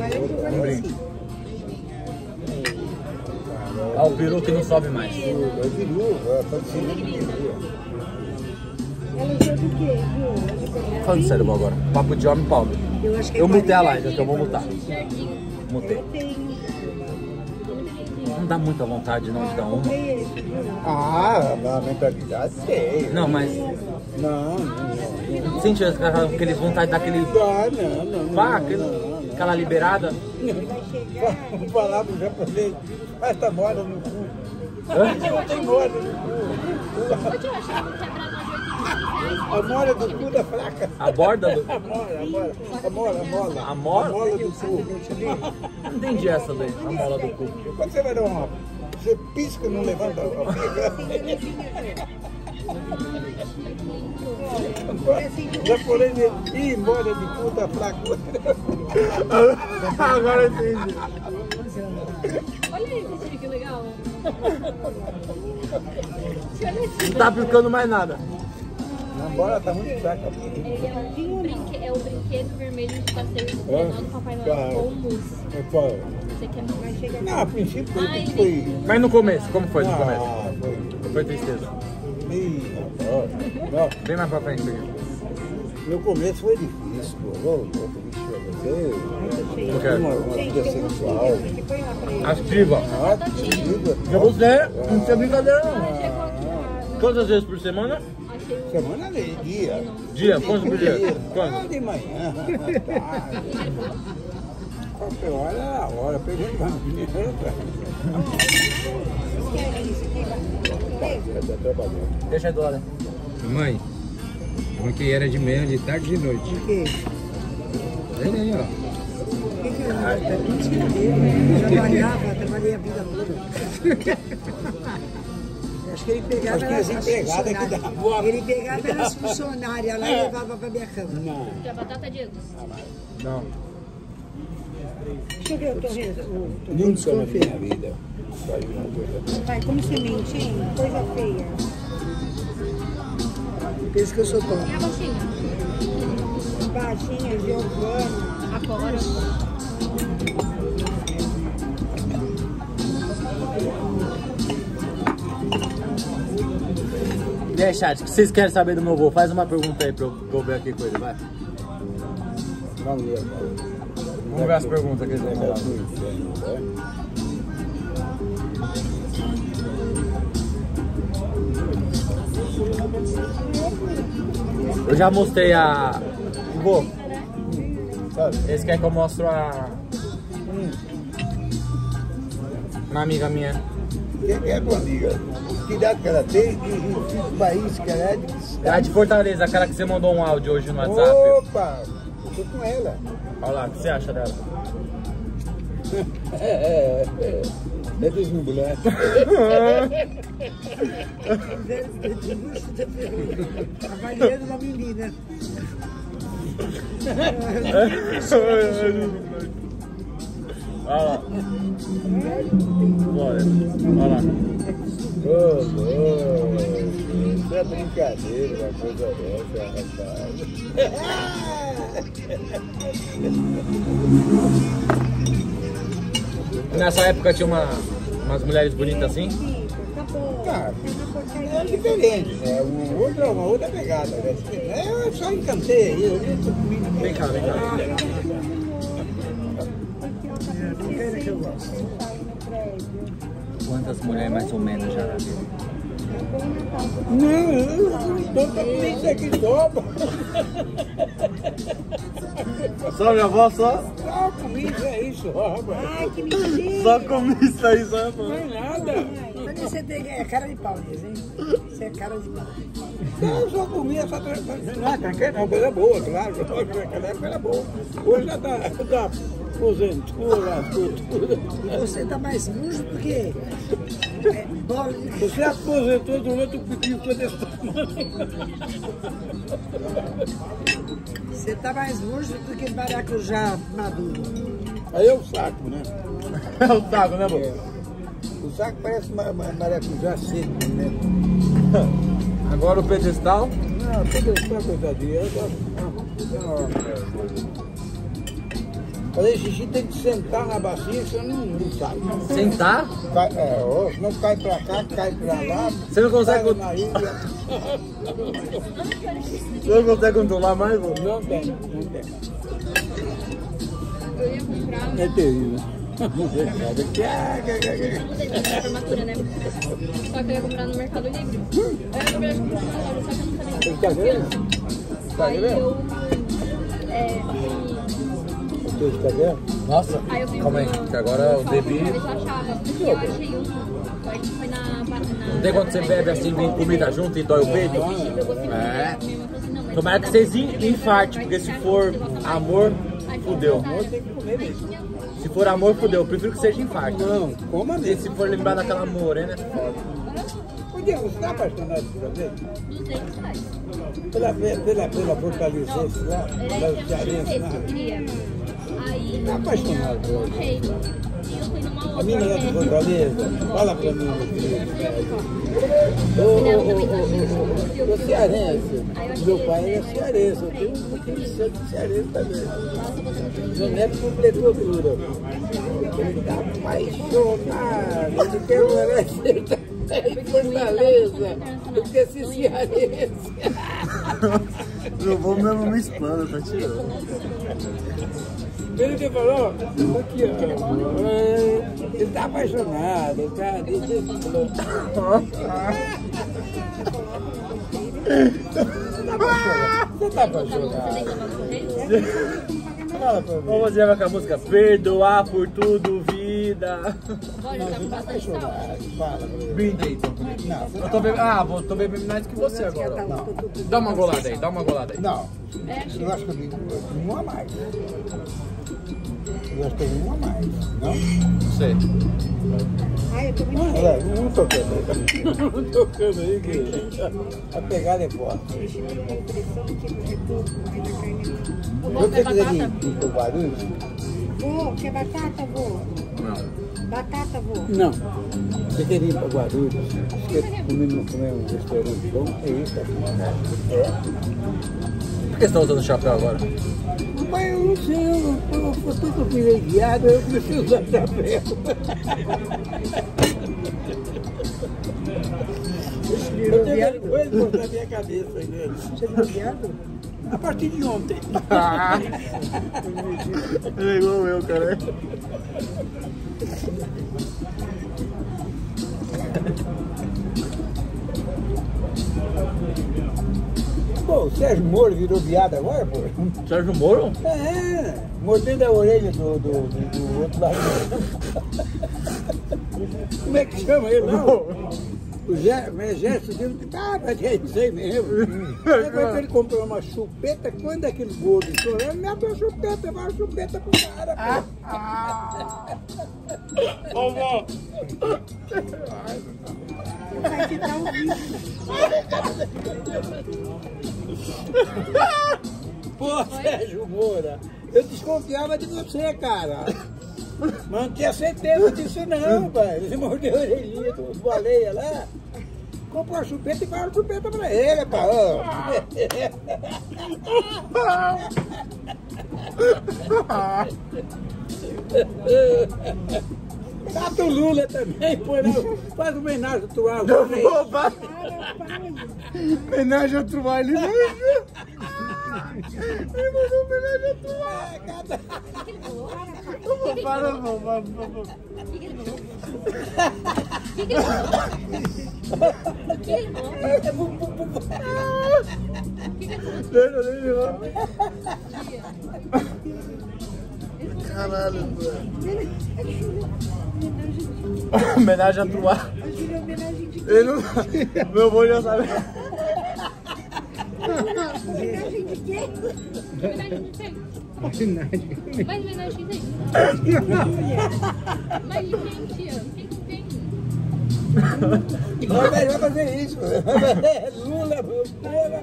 Ah, o peru que não sobe mais. Eu viu, Ela é do quê, viu? Falando sério agora. Papo de homem, Paulo. Eu acho que Eu mutei a live, então eu vou mutar. Mutei. Tem. Não dá muita vontade não de dar uma. Ah, na mentalidade sei. Não, mas Não. sente aquele vontade daquele. Não. Pá, aquela liberada. Vou falar pro japonês, mas tá moda no cu. Hã? Tem moda no cu. A mola do cu da fraca. A borda do. A mola. A A mola? mola do cu. Não entendi essa daí, a mola do cu. Quando você vai dar uma... Você pisca e não levanta a pica. O japonês diz, ih, mola de cu da fraca. Agora eu entendi. Olha esse tio, que legal. Não tá aplicando mais nada. A bola tá muito fraca. Ele é o brinquedo vermelho de passeio do trenó do Papai Noel com mousse. Você quer mais? Não, a princípio Ai, foi... Mas no começo, como foi no começo? foi... Foi tristeza. Não, Bem mais pra frente, filho. no começo foi difícil, pô. Vou Por quê? uma vida sexual. Ativa. Ativa. Já você, não tinha brincadeira não. Quantas vezes por semana? Semana ali, dia. Dia? Quantos por dia? Ah, Quanto? de manhã, tarde. Qualquer hora é a hora. Pegando uma menina. Deixa aí do lado. Mãe, porque era de manhã, de tarde e de noite. O quê? Olha aí, ó. O que que eu tá tudo escondido? Eu trabalhei a vida toda. Acho que ele pegava Acho que as empregadas que dá boa. Ele pegava as funcionárias lá e levava pra minha cama. Já batata, Diego? Não. Deixa eu ver o que eu Nunca na minha vida. Pai, como semente, hein? Coisa feia. Pensa que eu sou tonto. E a baixinha? Baixinha, Giovana. Agora. E aí, chat, o que vocês querem saber do meu avô? Faz uma pergunta aí pra eu ver aqui com ele, vai. Vamos ver. Vamos ver as perguntas que eles vão falar. Eu já mostrei a... Vô, eles querem que eu mostre uma amiga minha. Quem é tua amiga? Que idade que ela tem e que país que ela é? Ela é de Fortaleza, aquela que você mandou um áudio hoje no WhatsApp. Opa! Eu tô com ela. Olha lá, o que você acha dela? É deslumbrante. Avaliando uma menina. Olha lá. Bora. Olha lá. Isso é brincadeira, uma coisa dessa, rapaz. Nessa época tinha umas mulheres bonitas assim? Cara, é diferente, né? Uma outra pegada, né? Eu só encantei aí, eu nem tô comigo. Vem cá, vem cá. Quantas mulheres mais ou menos já na vida? Não, tanta polícia aqui sobra. Só minha avó, só? Só comida aí sobra. Ai, que mentira. Só comi isso aí, só, mano. Não é nada. Mas você é cara de pau mesmo, hein? Você é cara de pau. Eu só comia, só tranquilo. Não, tranquilo, não, coisa boa, claro. Naquela época era boa. Hoje já tá aposentura, tudo. E você tá mais murcho do que bola de... Você aposentou durante o piquinho foi desse tamanho. Você tá mais murcho do que maracujá maduro. Aí é o saco, né? É o taco, né, amor? O saco parece maracujá seco, né? Agora o pedestal. Não, pedestal coitadinha. Fazer xixi tem que sentar na bacia, senão não sai. Sentar? Não cai pra cá, cai pra lá. Você não consegue, Na ilha. você não consegue controlar mais, amor? Não tem, não tem. Eu ia comprar. É terrível. Formatura, né? Só que eu ia comprar no Mercado Livre. Aí eu comprei na loja, só que eu não sabia. Tá vendo? Tá Aí vendo? eu. Tá vendo? Nossa, Aí eu fui calma aí, que agora o Debi. Eu achava, porque eu achei um. Foi na. Não tem quando você bebe assim, vem comida junto e dói o peito? É. Tomara que vocês infartem, porque se for amor, fudeu. Se for amor, fudeu. Eu prefiro que seja infarto. Não, coma E mesmo. se for lembrar daquela morena, é foda. Podia, você tá apaixonado por você? R$200. Pela fortalezense lá, pela cearense lá. Eu queria. Aí. Tá apaixonado por você? Achei. E eu fui numa outra. A mina lá de Fortaleza, fala pra mim, meu filho. Ô cearense, meu pai era cearense, eu tenho um pouquinho de sangue cearense também. Meu neto completou tudo. Ele tá apaixonado, ele quer morar em Fortaleza, porque esse cearense. Eu vou mesmo me explana, tá tirando. Ele que falou, aqui, ó, ele tá apaixonado, tá? Deixa esse plano. Você tá apaixonado? Fala pra mim. Vamos fazer com a música Perdoar por tudo, vida. Olha, tá com bastante sal. Fala pra mim. Brinde aí, então. Não, Eu tô bebendo, tô bebendo mais que você agora. não. Dá uma golada aí, dá uma golada aí. Não, eu acho que eu vi um a mais. Eu acho que eu vi um a mais, não? Não sei. Ai, eu tô muito Olha, não tocando aí. Não tocando aí, que a pegada é forte. Vou Você comer quiser batata. ir pro Guarulhos? Vô, quer batata, vô? Não. Batata, vô? Não. Você queria ir para Guarulhos? Você comer um restaurante bom? É isso, Por que você tá usando chapéu agora? Mas eu não sei, eu fui que eu virei guiado, eu preciso usar chapéu. Eu tenho vergonha de botar minha cabeça aí dentro. Você virou viado? A partir de ontem. Ele é igual eu, cara. Pô, o Sérgio Moro virou viado agora, pô? Sérgio Moro? É, mordendo a orelha do outro lado. Como é que chama ele, não? O Gerson disse, mas é isso aí mesmo. Depois ele comprou uma chupeta, quando aquele gordo estourou, ele me abriu a chupeta, vai a chupeta pro cara. Ô, vó. Vai te dar um vídeo. Pô, Sérgio Moura, eu desconfiava de você, cara. Mas não tinha certeza disso não, pai. Você mordeu a orelhinha do baleia lá. Comprou a chupeta e pagou a chupeta pra ele, pai. Trata o Lula também, pô, não. Faz homenagem ao Trual. Homenagem ao Trual, ele não. Ele mandou homenagem ao Trual. Para. O que ele falou? O que ele falou? Caralho, mano. Homenagem a Trual. Ele não... Meu avô já sabe. Homenagem de quê? Homenagem de quem? Mais homenagem de quem? Mas de quem, tia? Quem que tem? Vai fazer isso. Lula, Moura.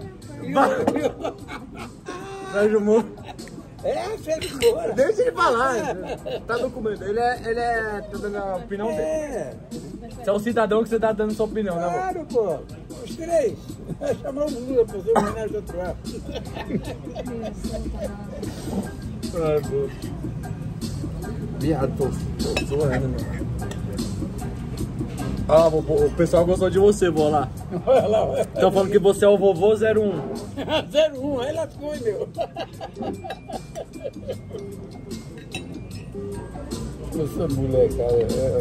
Sérgio Moura. Sérgio Moura. Deixa ele falar. Tá documento. Ele é. Tá dando a opinião dele. Você é um cidadão que você tá dando sua opinião, né, amor? Claro, pô. Os três. Vai chamar o Lula pra fazer homenagem ao Trual. Ai, pô. Viado, tô zoando, mano. Ah, o pessoal gostou de você, vó lá. Olha lá. Estão falando que você é o vovô 01. 01, aí lá foi, meu. Essa molecada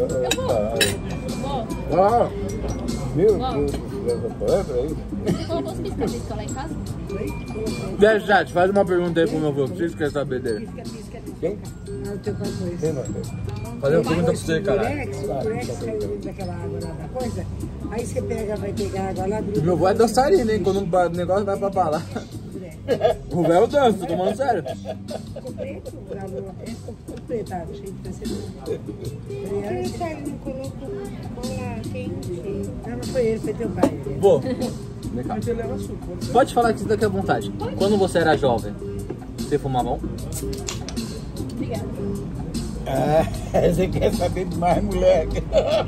Vó, meu Vó. Deus do céu, é pra isso? você colocou os pisca-pisca lá em casa? Deixa, chat, faz uma pergunta aí pro meu avô, vocês querem saber dele. Quem? Ah, o teu pai foi. Quem não? Fazer uma pergunta pra você, caralho. O Durex saiu dentro daquela água lá da coisa. Aí você pega, vai pegar água lá, gruda. Meu avô é dançarino, hein? Quando o negócio vai pra balar. O véu dança, tô tomando sério. Ficou preto, ficou preto, cheio de perceber. Por que ele não colocou cola quente? Não foi ele, foi teu pai. Vô, vem cá. Pode falar que você daqui à vontade. Quando você era jovem, você fumava um? Obrigada. Você quer saber demais, moleque?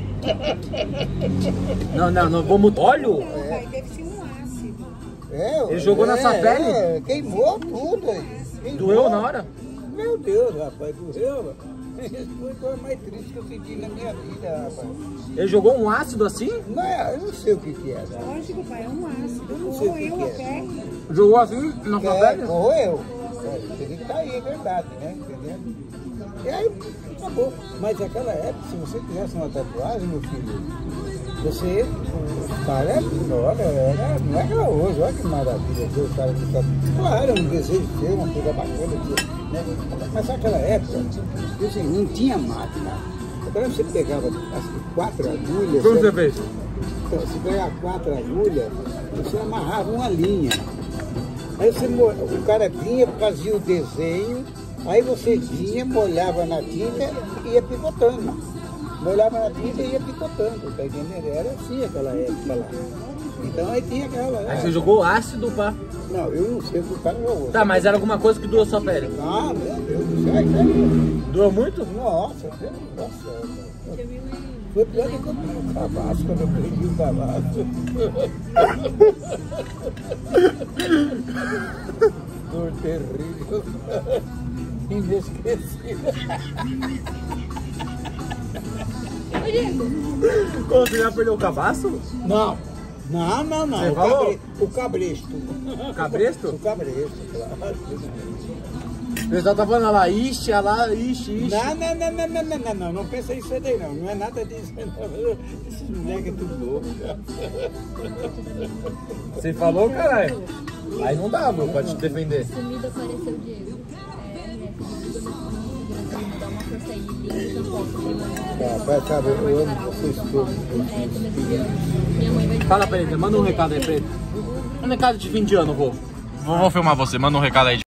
Não, vamos... Óleo? Não, pai, deve ser um ácido. Ele jogou na sua pele? Queimou tudo. Queimou. Doeu na hora? Meu Deus, rapaz, doeu. Isso foi a coisa mais triste que eu senti na minha vida, rapaz. Ele jogou um ácido assim? Não, eu não sei o que é. Né? Lógico, pai, é um ácido. Eu não sei o que Corroeu a é. pele. Jogou assim na sua pele? Corroeu. Teria que estar aí, é verdade, né? Entendeu? E aí, acabou. Mas naquela época, se você tivesse uma tatuagem, meu filho, você, cara, olha, não é aquela hoje, olha que maravilha, ver o cara que tá. Claro, eu não desejo ter uma coisa bacana, né? Mas naquela época, assim, não tinha máquina. Agora você pegava as 4 agulhas. Como você fez? Você pegava 4 agulhas, você amarrava uma linha. Aí você, o cara vinha, fazia o desenho, aí você vinha, molhava na tinta e ia picotando. Molhava na tinta e ia picotando, tá entendendo? Era assim aquela época lá. Então aí tinha aquela... Aí você jogou ácido, pá. Não, eu não sei o que o cara jogou. Tá, mas era alguma coisa que doeu sua pele? Ah, meu Deus do céu. Doeu muito? Nossa, foi pior do que o cavaço, quando eu perdi o cavaço. Dor terrível. Inesquecível. Ô, Diego, Como você já perdeu o cabaço? Não. Você falou? O cabresto. Cabresto? O cabresto, claro. O pessoal tá falando lá, ixi. Não pensa isso aí não. Não é nada disso não. Esses moleques é tudo louco. Você falou, caralho? Aí não dá, meu, pra te defender. sumida apareceu o Diego. Dá uma força aí, liga essa foto. Pai, sabe, eu amo vocês todos. Minha mãe vai Fala pra ele, manda um recado aí pra ele. Um recado de fim de ano, vô. Vou filmar você, manda um recado aí.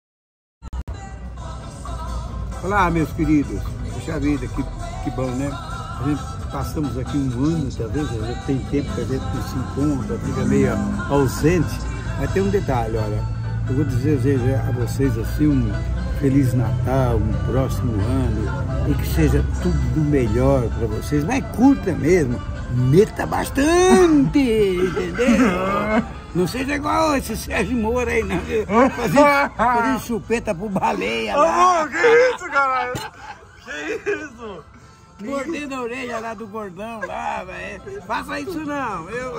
Olá, meus queridos. Puxa vida, que bom, né? A gente passamos aqui um ano, talvez, já tem tempo que a gente não se encontra, fica meio ausente. Mas tem um detalhe, olha, eu vou desejar a vocês assim um Feliz Natal, um próximo ano, e que seja tudo do melhor para vocês, mas curta mesmo, meta bastante, entendeu? Não seja igual esse Sérgio Moro aí, não. Fazendo chupeta pro baleia lá. Que isso, caralho? Que isso? Mordendo a orelha lá do gordão lá, velho. Faça isso não, eu.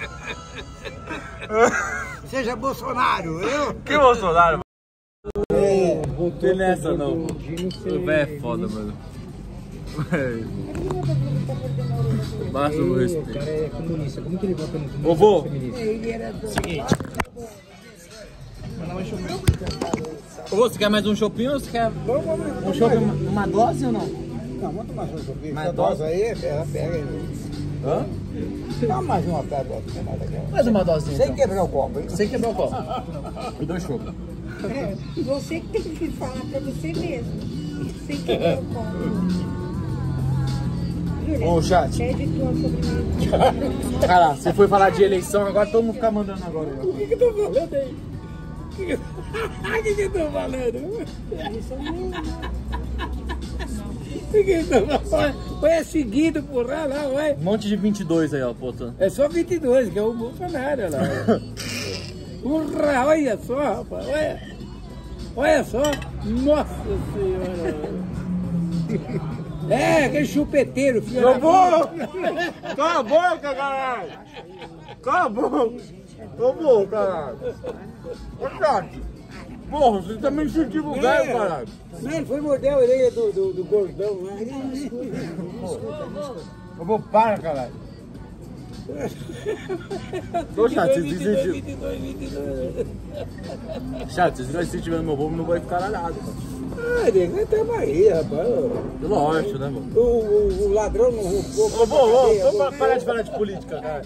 Seja Bolsonaro, eu. Que Bolsonaro? É, Não tem nessa não. O velho é foda, mano. Basta o respeito. O cara é comunista, como que ele vota no comunista? Ô, vô, Ele era do... seguinte. Ô, vô, você quer mais um chopinho ou você quer um chopinho, uma dose ou não? Não, vamos tomar só um pouquinho. Mas Essa dose aí, ela pega aí. Hã? Dá mais uma pra dose. Mais uma dosinha. Sem Então. quebrar o copo, hein? Sem quebrar o copo. E dois chopos. É, você que tem que falar pra você mesmo. Você que é o copo. Ô, chat. Pede tua sobremesa. Cara, você foi falar de eleição, agora todo mundo fica mandando agora. O que eu tô falando aí? O que eu tô falando? Isso mesmo. O que eu tô falando? Foi é seguido por lá, ué. Um monte de 22 aí, ó, pô. É só 22, que é o Bolsonaro lá. Urra, olha só, rapaz, olha. Olha só. Nossa Senhora. É, aquele chupeteiro, filho. Cala a boca! Cala a boca, caralho! Cala a boca! Ô, boca, caralho! Ô, Chato! Porra, você tá me incentivando o velho, caralho! Não, ele foi morder a orelha do gordão lá. Ô, vou para, caralho! Ô, Chato, vocês incentivam. Chato, vocês não incentivam meu povo, não vai ficar caralhado, mano. Ah, nego, estamos aí, rapaz. Lógico, né, mano? O ladrão não roubou. Ô, vamos parar de falar de política, cara.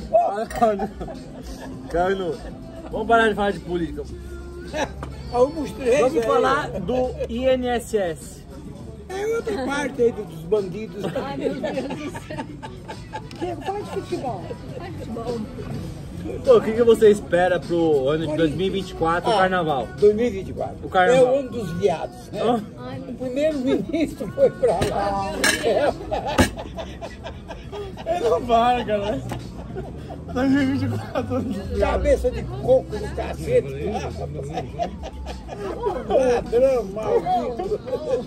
Carlos, vamos parar de falar de política. Alguns três. Vamos falar do INSS. É outra parte aí dos bandidos. Ai, meu Deus do céu. Fala de futebol. Ai, futebol. Pô, o que você espera pro ano de 2024, o carnaval? 2024. O carnaval. É o ano dos viados, né? Hã? Ai, meu O primeiro-ministro foi pra lá. Ele não para, cara. 2024 Cabeça de coco do cacete. Ladrão, maldito.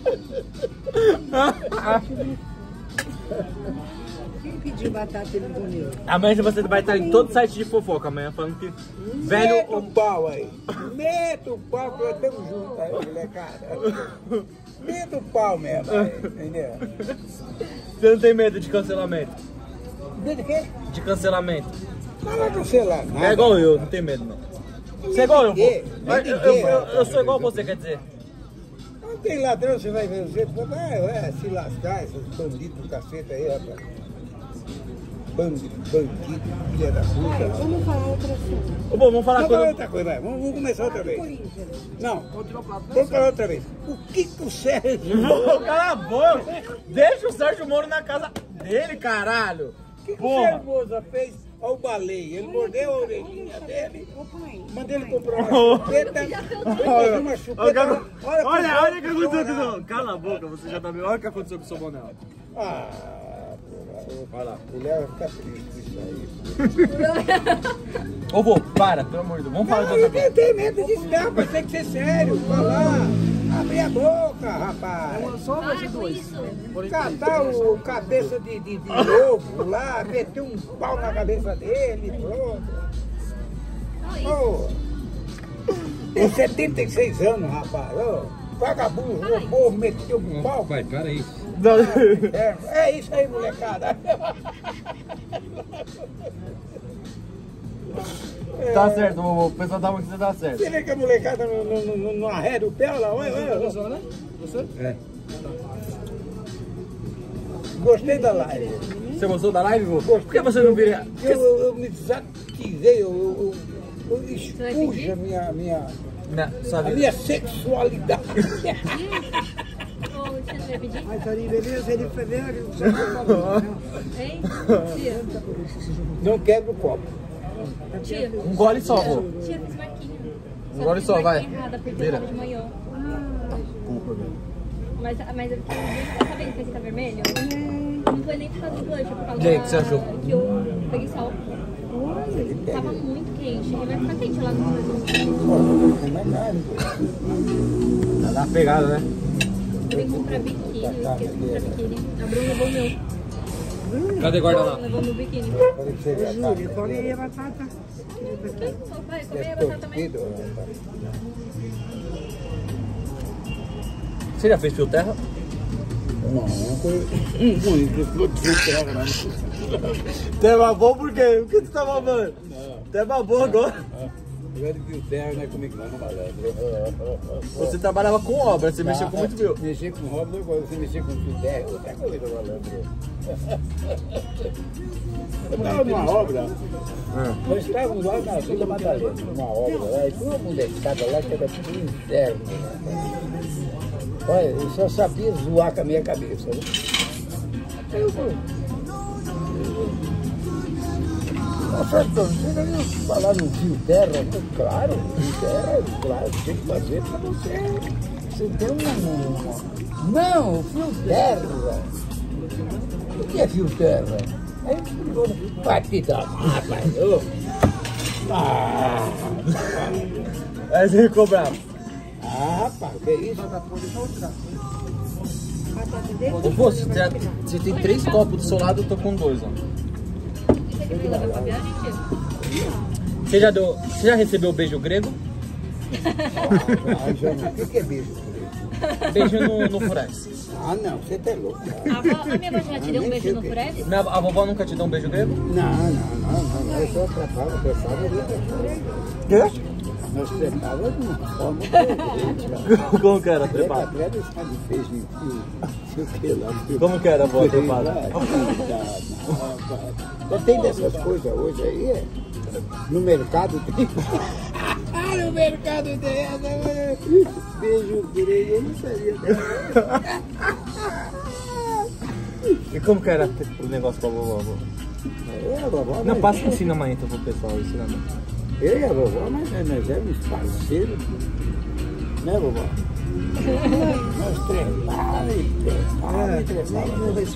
Quem pediu batata e não comeu? Amanhã você vai estar em todo site de fofoca amanhã falando que velho. Meta o pau aí. Meta o pau que nós estamos juntos aí, molecada. Meta o pau mesmo aí, entendeu? Você não tem medo de cancelamento? De quê? De cancelamento. Não vai cancelar nada. É igual eu, não tem medo não. Você é igual eu, pô. Vai Eu sou igual você, quer dizer. Não tem ladrão, você vai ver o jeito, vai se lascar, esses bandidos do cacete aí, rapaz. Bandido, filha da puta. Vamos falar outra coisa. Ô, bom, vamos falar Vamos falar quando... outra coisa, vai. Vamos começar outra vez. Corinthians. Não, vamos falar outra vez. O que o Sérgio Ô, cala a boca! Deixa o Sérgio Moro na casa dele, caralho! O que o Porra. Sérgio Moro fez ao baleia? Ele mordeu a orelhinha dele, mandou ele comprar uma chupeta, fez uma chupeta. Olha o que aconteceu com o seu... Cala a boca, você já tá vendo. Olha o que aconteceu com o seu boné. Ah, Vai lá. o Léo vai ficar triste com isso aí. Ô, vô, para, pelo amor de Deus. Vamos falar de Não, outra eu coisa. tenho medo disso, não, mas tem que ser sério, falar. Abrir a boca, rapaz. Para com isso. Catar o cabeça de lobo lá, meter um pau na cabeça dele, pronto. Ô, tem 76 anos, rapaz. Ô, vagabundo, roubou, meteu um pau. Pai, para aí. É isso aí, molecada. Tá certo, vovô. O pessoal tá muito que você tá certo. Você vê que a molecada não arreda o pé, olha lá, olha. É. Gostei da live. Você gostou da live, vô? Por que você não vira? Eu me desativei, eu expus a minha sexualidade. Ô, você vai pedir? Ai, Torinho, beleza? Ele foi ver. Hein? Tia, Não quebra o copo. tia. Um gole só, vô. Tia, fiz marquinha. Um gole só, vai. Errada, porque Vira. eu tava de manhã. Mas eu fiquei tá vendo que esse tá vermelho? Não foi nem por causa do blush, é por causa E aí, o que você achou? que eu peguei sol. Tava muito quente. E vai ficar quente lá no Tá na pegada, né? Eu vim comprar biquíni, eu esqueci de comprar biquíni. A Bruna levou o meu. Cadê guarda lá? Levou meu biquíni. Júlia, come aí a batata. Vai, comer a batata também. Você já fez fio terra? Não, muito terra, não. Até babou por quê? O que você tá babando? Até babou agora. Agora que o terra não é comigo não, malandro. Você trabalhava com obra, você mexeu com muito fio. Mexer com obra, você mexer com fio terra, outra coisa, malandro. Eu estava numa obra, nós estávamos lá na Vila Madalena, numa obra lá, e tinha uma molecada lá que era tudo inferno. Olha, eu só sabia zoar com a minha cabeça, né? Nossa, Antônio, você já viu falar no fio terra? Claro, fio terra, claro, tem que fazer para você. Você tem uma... Não, fio terra. O que é fio terra? Aí ele falou, vai te dar, rapaz. Aí você ficou bravo. Rapaz, que é isso? Ô, vô, você tem 3 copos do seu lado, eu tô com 2, ó. Você quer levar pra viagem, tia? Você já recebeu o beijo grego? O que é beijo? Beijo no furés. Ah, não, você tá louco. A minha avó já te deu um beijo no furede? A vovó nunca te deu um beijo grego? Não, eu só atrapalho, pensava ali. Quê? Nós trepávamos de uma forma diferente. Como que era a Trepa, trepada? trepa, esse cara fez em fio, sei lá. Como que era a vó trepada? Tem dessas coisas hoje aí, é? No mercado tem. No mercado tem essa, beijo grego, eu não sabia. E como que era o negócio com a vovó? A vovó, Não, passa assim na manhã então pro pessoal, o ensinamento. Eu e a vovó, mas nós éramos parceiros, né, vovó? Nós trepávamos.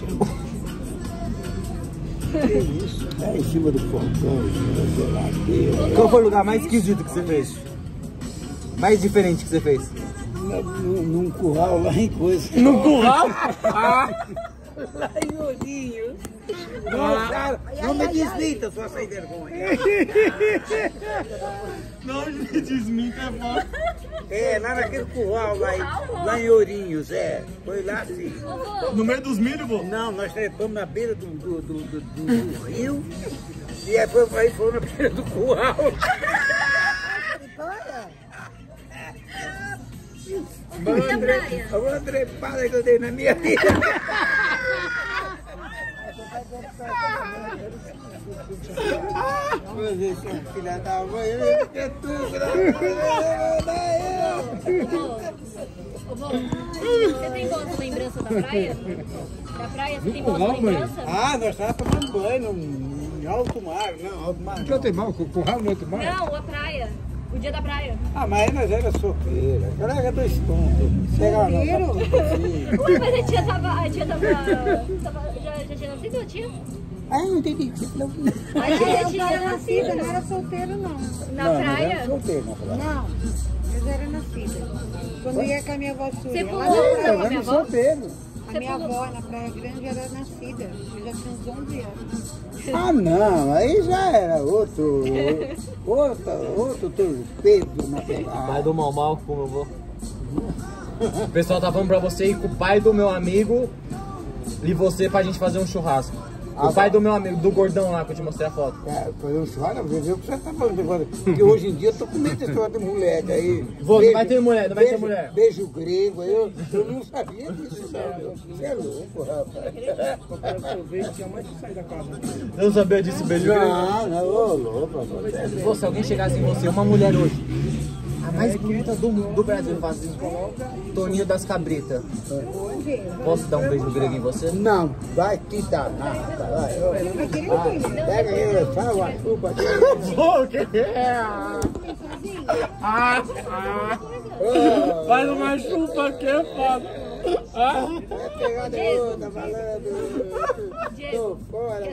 Que isso? É em cima do portão, em cima da geladeira. Qual foi o lugar mais esquisito que você fez? Mais diferente que você fez? Num curral lá em coisa. No curral? Lá em Ourinhos. Não me desminta, sua sem vergonha. Não me desminta, é bom. É, lá naquele curral, lá em Ourinhos, é. Foi lá assim. No meio dos milho, vô? Não, nós trepamos na beira do rio. E aí foi na beira do curral. Uma trepada que eu dei na minha vida. Você, filha da mãe, eu quero tudo. Ô, vô, você tem boas lembranças da praia? Da praia, você tem boas lembranças? Ah, nós estávamos tomando banho em alto mar, não, alto mar. Por que eu tenho mal? Curral no outro mar? Não, a praia. O dia da praia. Ah, mas aí nós éramos solteiros. Aquela era dois tontos. Solteiro? Ué, mas a tia tava já tinha nascido, a tia? Ah, não entendi. A tia tinha nascido. Não era solteiro, não. Na praia? Solteiro, na praia. Não, eu já era nascida. Quando ia com a minha avó Você Súria, pulou lá na com a praia, minha avó? Solteiro. a minha avó na Praia Grande era nascida. Eu já tinha uns 11 anos. Ah, não, aí já era outro torpedo na pegada. Pai do Mal, como eu vou. O pessoal tá falando pra você ir com o pai do meu amigo e você pra gente fazer um churrasco. O pai do meu amigo, do gordão lá, que eu te mostrei a foto. Eu choro, viu o que você tá falando agora? Porque hoje em dia eu tô com medo de história de mulher. Aí, Vô, não vai ter mulher, não vai ter mulher. Beijo grego, eu não sabia disso, não. Você é louco, rapaz. Quando eu vejo, tinha mais que sair da casa. Eu não sabia disso, beijo grego. Não, ô louco, rapaz. Pô, se alguém chegasse em você, uma mulher hoje, a mais bonita do Brasil, faz assim, Toninho das Cabritas. Posso dar um beijo grego em você? Não, vai te danar, caralho. Pega aí, fala uma chupa aqui. Pô, que é? Faz uma chupa aqui, é foda. Vai pegar de outra, malandro. Tô fora.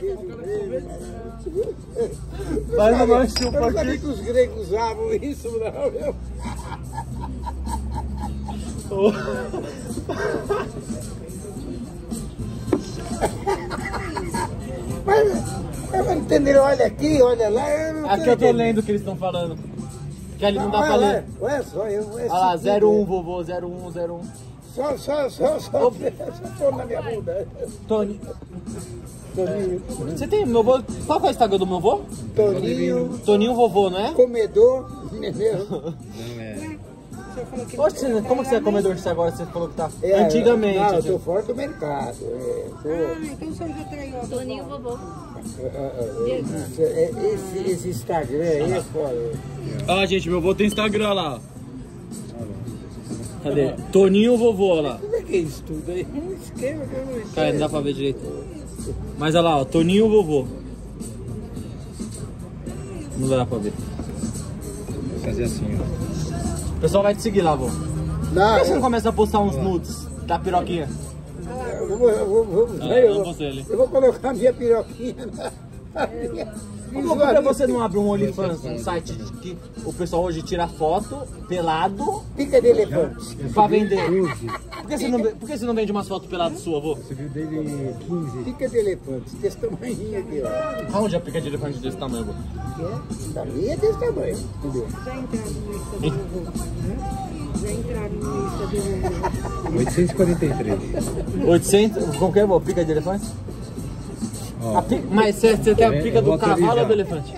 Faz uma chupa Eu não sabia aqui. que os gregos usavam isso, não, meu. Mas não entenderam, olha aqui, olha lá. Aqui eu tô lendo o que eles estão falando. Que ali não dá pra ler. Olha só, Olha lá, 01, vovô, 01. Só pôr na minha bunda. Toninho. Toninho. Você tem meu avô? Qual que é o Instagram do meu avô? Toninho. Toninho vovô, não é? Comedor. Entendeu? Não é. Poxa, como que você é comedor disso agora? Você falou que tá. É, Antigamente. Não, eu tô fora do mercado. Então o senhor já traiu a Toninho vovô. Esse Instagram aí é foda. Ó, gente, meu avô tem Instagram lá. Cadê? Toninho vovô lá. Como é que é isso tudo aí? Um esquema que eu não sei. Cara, não dá pra ver direito. Mas olha lá, ó, Toninho vovô. Não dá pra ver. Vou fazer assim, ó. O pessoal vai te seguir lá, vô. Por Não, que você não começa a postar uns nudes da piroquinha? eu vou colocar minha piroquinha na minha. Por que você não abre um OnlyFans, um site que o pessoal hoje tira foto, pelado, Pica de elefante. pra vender? Por que você não vende umas fotos peladas suas, vô? Você viu dele 15. Pica de elefante, desse tamanho aqui, ó. Aonde a pica de elefante desse tamanho, vô? Da minha é desse tamanho, entendeu? Já entraram no Insta do 843. 800? Como que é, vô? Pica de elefante? Ó, Mas você tem a pica eu do vou cavalo ou atualizar. do elefante?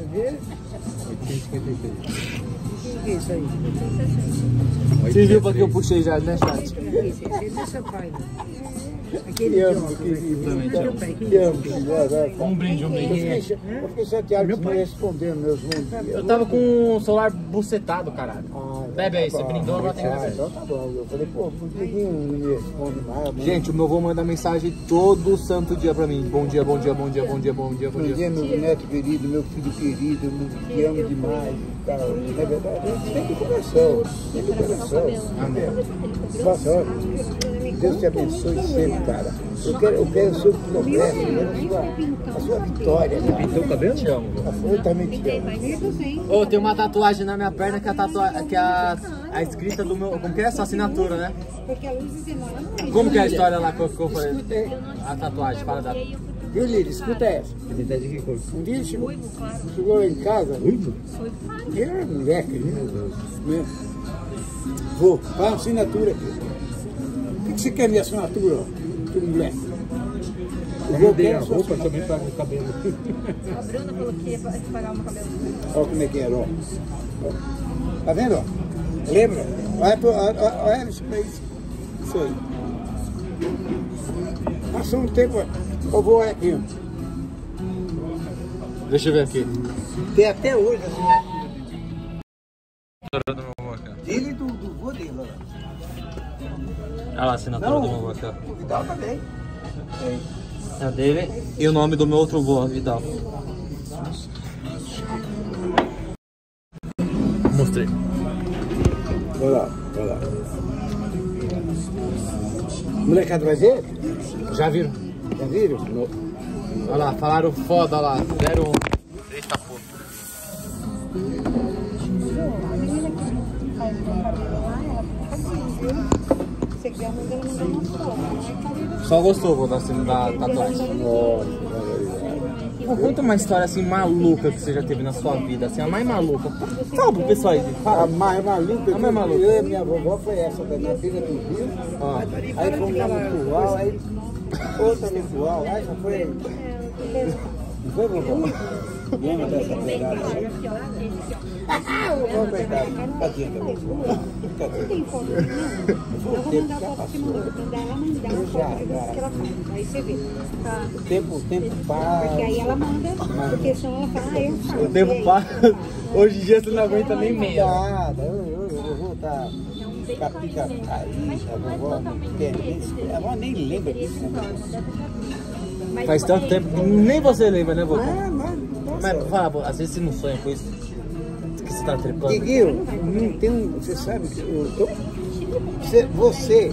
853. O que é isso aí? Você viu pra que eu puxei já, né, chat? Esse é dessa pai, né? Aquele Que amo, idiota, que velho. que amo, filho. Um brinde, um brinde. Eu fiquei chateado que você não respondeu meus mundos. Eu tava com o celular bucetado, caralho. Bebe aí, você brindou, agora tem que ver. Então tá bom. Eu falei, pô, por que não me responde mais? Mano? Gente, o meu avô manda mensagem todo santo dia pra mim. Bom dia, bom dia, bom dia, bom dia, bom dia, bom Bom dia. dia, meu neto querido, meu filho querido, eu te amo demais e tal. Na verdade, a gente tem que coração. Tem que coração. Nossa, olha, Deus te abençoe sempre, cara. Eu quero o seu progresso, a sua vitória, cara. Pintou o cabelo? Te amo. Eu também te amo. Ô, tem uma tatuagem na minha perna que é a escrita do meu. Como que é essa assinatura, né? Porque a Luísa demora muito. Como que é a história lá que eu falei? A tatuagem, fala da. Viu, Lírio? Escuta essa. Ele tá de que cor? Um dia chegou lá em casa, e era moleque, né? Vou, faz uma assinatura aqui. O que você quer minha assinatura, ó? Que moleque. Eu vou dei a roupa, também paga o cabelo. A Bruna falou que ia pagar o meu cabelo. Olha como é que era, ó. Tá vendo, ó? Lembra? Olha isso pra isso. Isso aí. Passou um tempo, eu vou aqui, ó. Deixa eu ver aqui. Tem até hoje assim. Dele do vô dele, ó. Olha lá a assinatura do meu avô aqui, ó. O Vidal também. É a dele e o nome do meu outro avô, Vidal. Mostrei. Olha lá, olha lá. Molecada vai ver? Já viram? Já viram? Olha lá, falaram foda, olha lá. 01. Eita porra. A menina que faz o cabelo lá, ela fica assim, viu? Você quer mandar ela mandar uma foto, não é cabelo. Só gostou, vou dar assim da tatuagem. Pô, conta uma história assim maluca que você já teve na sua vida, assim, a mais maluca. Fala pro pessoal aí, A fala. mais maluca, A mais maluca. eu e minha vovó foi essa, da minha filha do Rio. Ó, Aí fomos lá no curral, aí Outra igual. Ah, já foi. Não foi, vovó? Lembra dessa pegada? Ô, verdade. Cadê? Tem foto, não? Eu vou mandar a foto que mandou. Vou mandar ela mandar a foto que ela faz. Aí você vê. Tá. O tempo passa. Porque aí ela manda, porque senão ela fala, eu faço. O tempo passa. Hoje em dia você não aguenta nem meia. Nada, eu vou estar com a pica caída, a vovó não quer isso. A avó nem lembra disso. Faz tanto tempo que nem você lembra, né, vovó? Mas Mas fala, às vezes você não sonha com isso. Que você tá trepando. Guiguinho, não tem um. Você sabe que eu tô. Você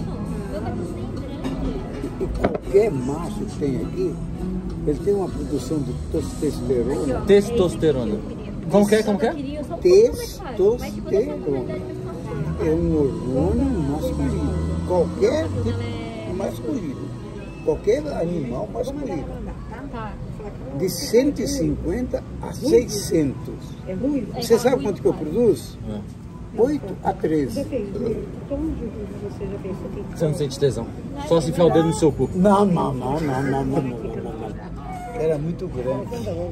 e qualquer macho que tem aqui, ele tem uma produção de testosterona. Testosterona. Como que é? Como que é? Testosterona. É um hormônio masculino. Qualquer tipo masculino. Qualquer animal masculino. De 150 a 600. É ruim? Você sabe quanto que eu produzo? 8 a 13. Você fez? Onde você já fez isso aqui? Você não sente tesão. Só se enfiar o dedo no seu cu. Não. Era muito grande.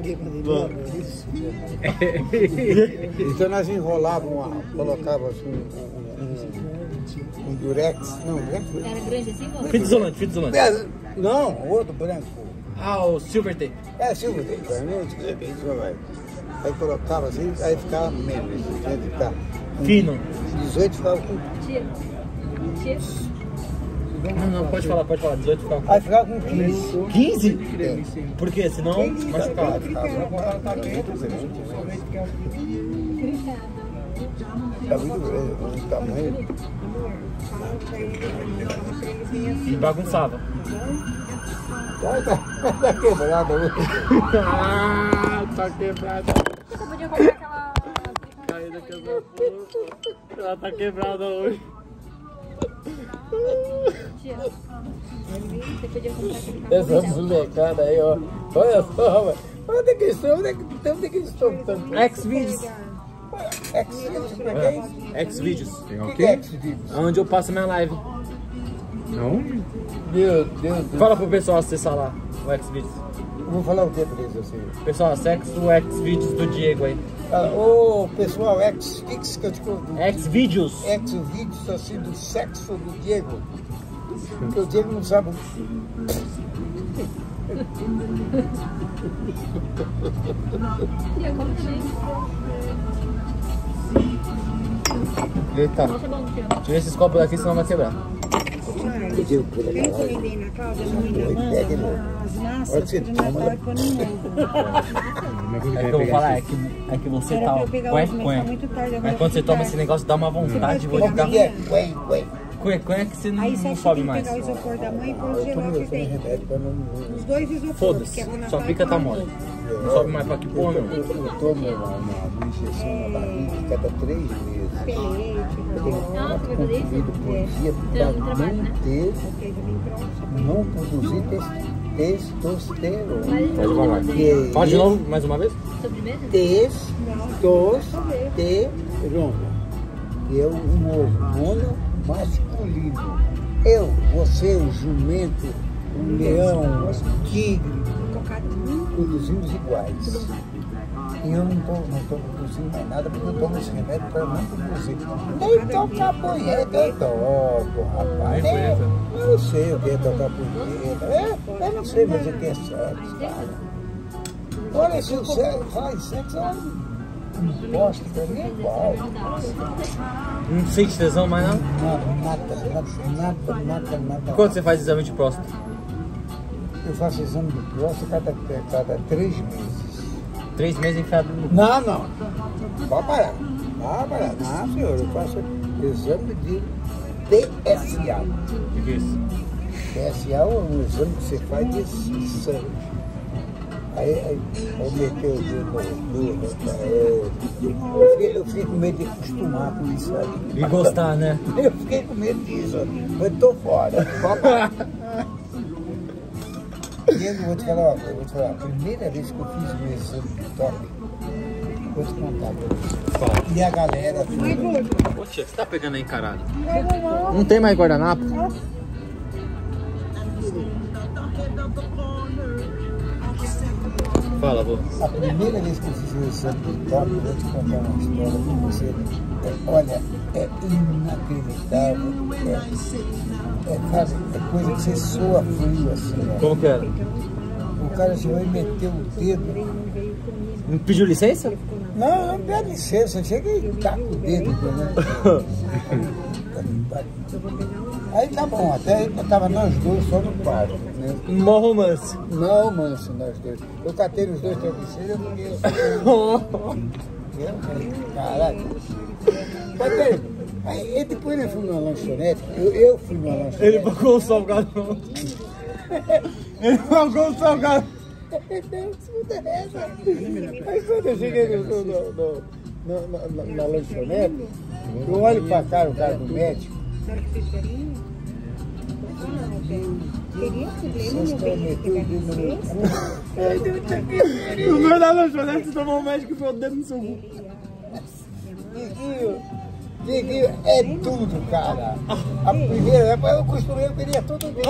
Então nós enrolávamos, colocávamos um durex. Não, durex. Era grande assim, vó? Fita isolante. Não, outro branco. Ah, o silver tape. É, silver tape, aí colocava assim, aí ficava menos. Fino. 18 ficava com. Tira. Não, pode falar. 18 ficava com. Aí ficava com 15. 15? É. Por quê? Senão machucava. Tá muito grande, o tamanho. E bagunçava. Tá quebrado hoje. Tá quebrada. Você podia comprar aquela... Caída que ela tá quebrada hoje. Tia, você podia comprar aquele Essa molecada aí, ó. Olha só, mano. Onde é que eles estão? Xvideos. Xvideos. O que é Xvideos? Onde eu passo minha live. Não? Meu Deus do céu. Fala pro pessoal acessar lá o Xvideos. Vou falar o que pra eles assim. Pessoal, acessa o Xvideos do Diego aí. Ô, pessoal, Xvideos que eu te convido. Xvideos. Xvideos assim do sexo do Diego. Porque o Diego não sabe. Tia, como também. Eita. Nossa, bom, tia. Tira esses copos daqui, senão vai quebrar. O Diego pula Eu lá. encomendei na Cláudia, no Pega ele. as massas, Olha que você de toma. Natal e pôr no mundo. É que eu vou falar, é que você Era tá pra eu pegar cué, hoje, mas cué. tá muito tarde, eu Mas vou quando você toma ficar. esse negócio, dá uma vontade, vou te Como dar. que é? Ué. Cué, cué que você Aí não você sobe tem que mais. pegar o isopor da mãe e pôr o Eu geló tomo que meu tem. remédio pra não. Os dois isopores. Foda-se, que é pro Natal só fica e tá pro mole. Ano Novo. Não sobe mais pra que porra, meu. Eu tomo uma injeção na barriga cada 3 meses. Pelete, Ah, você vai fazer isso? Comprimido por dia Deu para trabalho, né? não produzir testosterona. Mas Vai devagar. Que Fala de novo, mais uma vez. sobremesa? Testosterona, que é um hormônio masculino. Você, o jumento, o leão, o tigre, produzimos iguais. E eu não estou produzindo mais nada porque eu tomo esse remédio para não produzir. Nem tocar punheta eu toco, rapaz. Eu não sei o que é tocar punheta. Eu não sei mais o que é sexo, cara. Olha, se o sexo faz sexo, eu não gosto, pra mim é igual. Não sente tesão mais não? Nada. Quando você faz exame de próstata? Eu faço exame de próstata cada 3 meses. 3 meses enfiado no... Não. Pode parar. Não, senhor. Eu faço exame de PSA. O que é isso? PSA é um exame que você faz de sangue. Aí eu meter o dedo eu fiquei com medo de acostumar com isso aí. E gostar, né? Eu fiquei com medo disso. Mas tô fora. Pode parar. Diego, vou te falar, a primeira vez que eu fiz o exame de toque, vou te contar pra você. E a galera... Poxa, você tá pegando aí, caralho? Não tem mais guardanapo? Fala, vô. A primeira vez que eu fiz o exame de toque, eu vou te contar uma história com você. Olha, é inacreditável. Cara, é coisa que você soa frio assim. Ó. Como que era? O cara chegou e meteu o dedo. Não pediu licença? Não, não pede licença, chega e taca o dedo. Né? Aí tá bom, até aí tava nós dois só no quarto. Né? Mó romance. Não, manso, nós dois. Eu catei os dois travesseiros e eu fiquei assim. Caralho. Mas peraí, aí depois nós fomos numa lanchonete, eu fui numa lanchonete. Ele pagou o salgado. Ele pagou o salgado. Aí quando eu cheguei na lanchonete, eu olho pra cara, o cara do médico. Vocês estão metendo o dedo no meu cu. No meio da lanchonete, você tomou um médico e foi o dedo no seu cu. Diguinho é tudo, cara. A primeira, eu costumei, eu queria todo dia.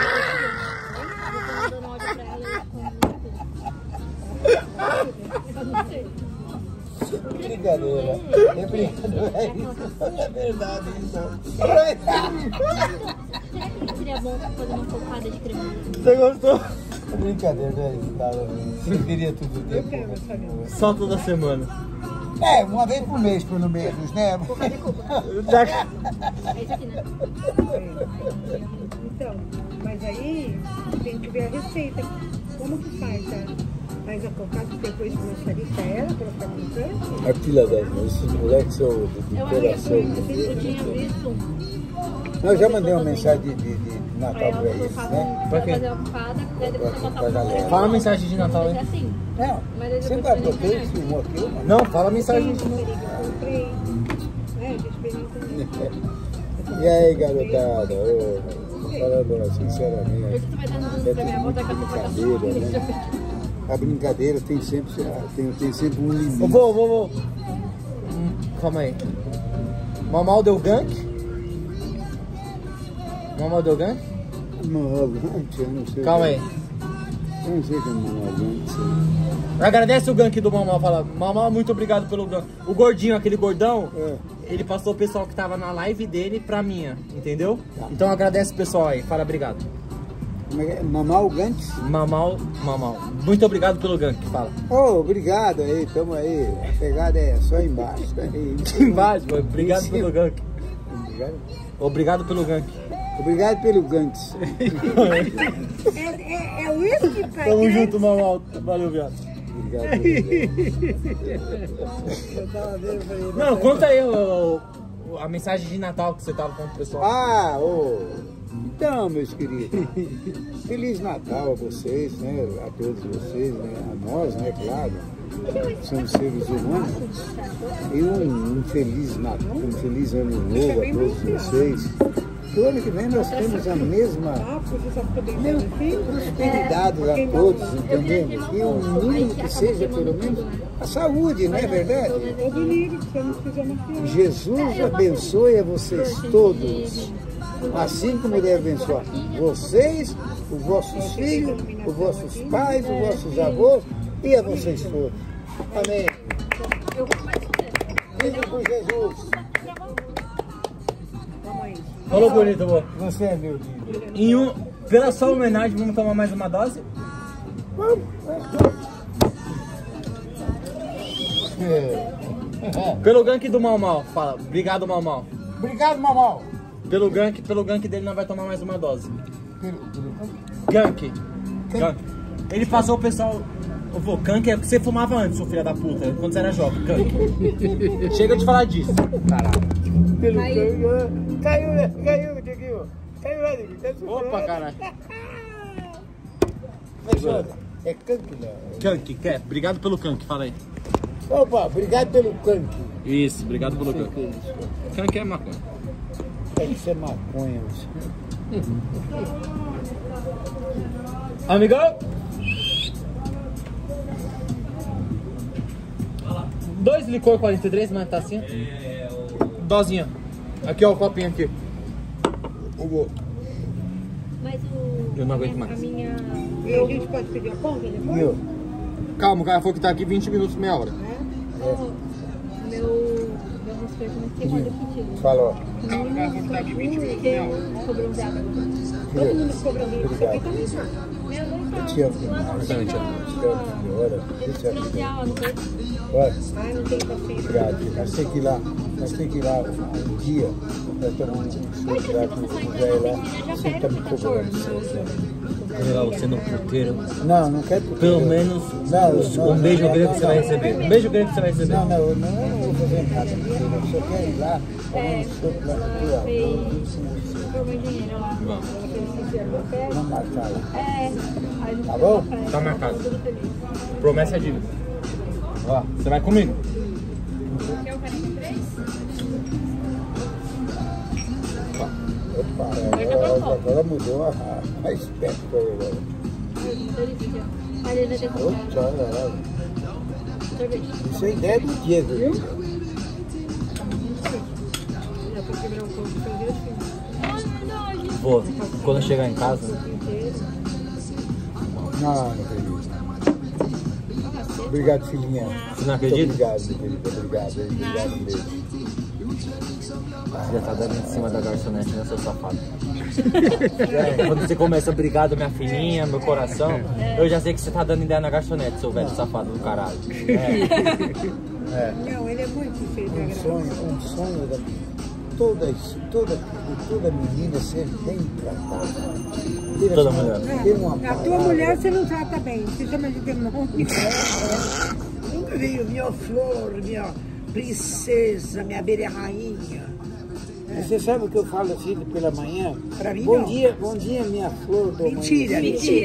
Brincadeira. É brincadeira. É isso. É verdade isso. Seria bom fazer uma cocada de creme. Você gostou? É brincadeira, é isso, cara. Eu queria todo dia. Só toda semana. É, uma vez por mês, pelo menos, né? Esse aqui, né? Então, mas aí tem que ver a receita. Como que faz? Faz a cocada e depois começaria ela para ficar montando? A filha das mães, esses moleques são do Eu coração. eu tinha visto. Eu já mandei uma mensagem de Natal Aí pra ela eles, colocava né? Pra quê? fazer a cocada, daí depois você Pra botava galera. Fala a mensagem de Natal, Mas é hein? assim. Não, Mas aí você depois vai você botar deixa esse filmou aquilo, mano? Não, fala a mensagem de Eu comprei. De experiência. E aí, garotada? Ô, falando sinceramente, Hoje você vai dar no pra minha avó, daqui a pouco vai brincadeira, né? A brincadeira tem sempre um limite. Vou. Calma aí. Mamal deu gank? Mamal deu gank? Malvante, eu não sei. Calma aí. Eu não sei que é malvante. Agradece o gank do Mamal, fala, Mamal, muito obrigado pelo gank. O gordinho, aquele gordão, ele passou o pessoal que tava na live dele pra minha, entendeu? Tá. Então agradece o pessoal aí, fala obrigado. Como é que é? Mamal Gantz? Mamal. Muito obrigado pelo gank, fala. Oh, obrigado aí, tamo aí. A pegada é só embaixo. Embaixo, obrigado pelo gank. Obrigado. Obrigado pelo gank. Obrigado pelo Gantz. É o isso que faz. Tamo junto, Mamal. Valeu, viado. Obrigado pelo Gantz. Não, conta aí a mensagem de Natal que você tava com o pessoal. Ah, então, meus queridos, Feliz Natal a vocês, né? A todos vocês, né? A nós, né? Claro, somos seres humanos. E um feliz Natal, um feliz Ano Novo a todos vocês. Que o ano que vem nós temos a mesma prosperidade a todos, entendemos? E o mínimo que seja, pelo menos, a saúde, não é verdade? Jesus abençoe a vocês todos, assim como Ele abençoar vocês, os vossos filhos, os vossos pais, os vossos avós e a vocês todos. Amém. Viva por Jesus. Falou bonito, amor. Você é meu Deus. Pela sua homenagem, vamos tomar mais uma dose? Vamos. Pelo gank do Mal, fala. Obrigado, Mal. Obrigado, Mamal. Pelo gank dele, não vai tomar mais uma dose. Gank. Ele passou o pessoal. Ô, gank é o que você fumava antes, seu filho da puta, quando você era jovem. Gank. Chega de falar disso. Caralho. Caiu, Diguinho. Caiu lá, Diguinho. Opa, caralho. É canque, não. Gank, quer? Obrigado pelo gank, fala aí. Opa, obrigado pelo canque. Isso, obrigado pelo gank. Gank é maconha. Deve ser maconha. Amigão? 2 licor 43, mas tá assim. Dosinha. Aqui, ó, o copinho aqui. Mas o Eu não aguento mais. A minha... E a gente pode pedir a conta depois? Viu? Calma, o cara falou que tá aqui 20 minutos, meia hora. Meu respeito não tem olha pedido. Falou. Sobrou um viado. Todo mundo ficou ali. Você aqui também tá. Meu não tá. Eu te amo demais. Olha, deixa eu ver. Olha, Ai, não tem paciência. obrigado. Nós temos que ir lá. Nós temos que ir lá um dia. Nós tomamos um suco lá com o velho lá. Sempre tá me cobrando. Levar você no puteiro. Não, não quero porque... Pelo menos um beijo grego que você vai receber. Um beijo grego que você vai receber. Não, eu não vou fazer nada. Eu só quero ir lá. Tomar um suco lá com o Formou dinheiro lá. Vamos marcar lá. Aí Tá bom? Tá marcado. Promessa é dívida. Ó, você vai comigo. Quer o 43? Opa, agora mudou a espécie pra ele agora. Aí ele vai ter que Opa, olha. sorvete. Isso é ideia do Diego, viu? Vou, quando eu chegar em casa. Não acredito. Obrigado, filhinha. Você não acredita? Muito obrigado, meu querido. Obrigado mesmo. Você já tá dando em cima da garçonete, né, seu safado? Quando você começa a brigar da minha filhinha, meu coração, eu já sei que você tá dando ideia na garçonete, seu velho safado do caralho. Não, ele é muito feio da graça. Um sonho da toda menina ser bem tratada. Toda mulher. Ter uma A tua palavra. mulher você não trata bem, você chama de demônio. Nunca veio minha flor, minha princesa, minha abelha rainha. Você sabe o que eu falo assim pela manhã? Pra mim, bom não. dia, minha flor do Mentira. Você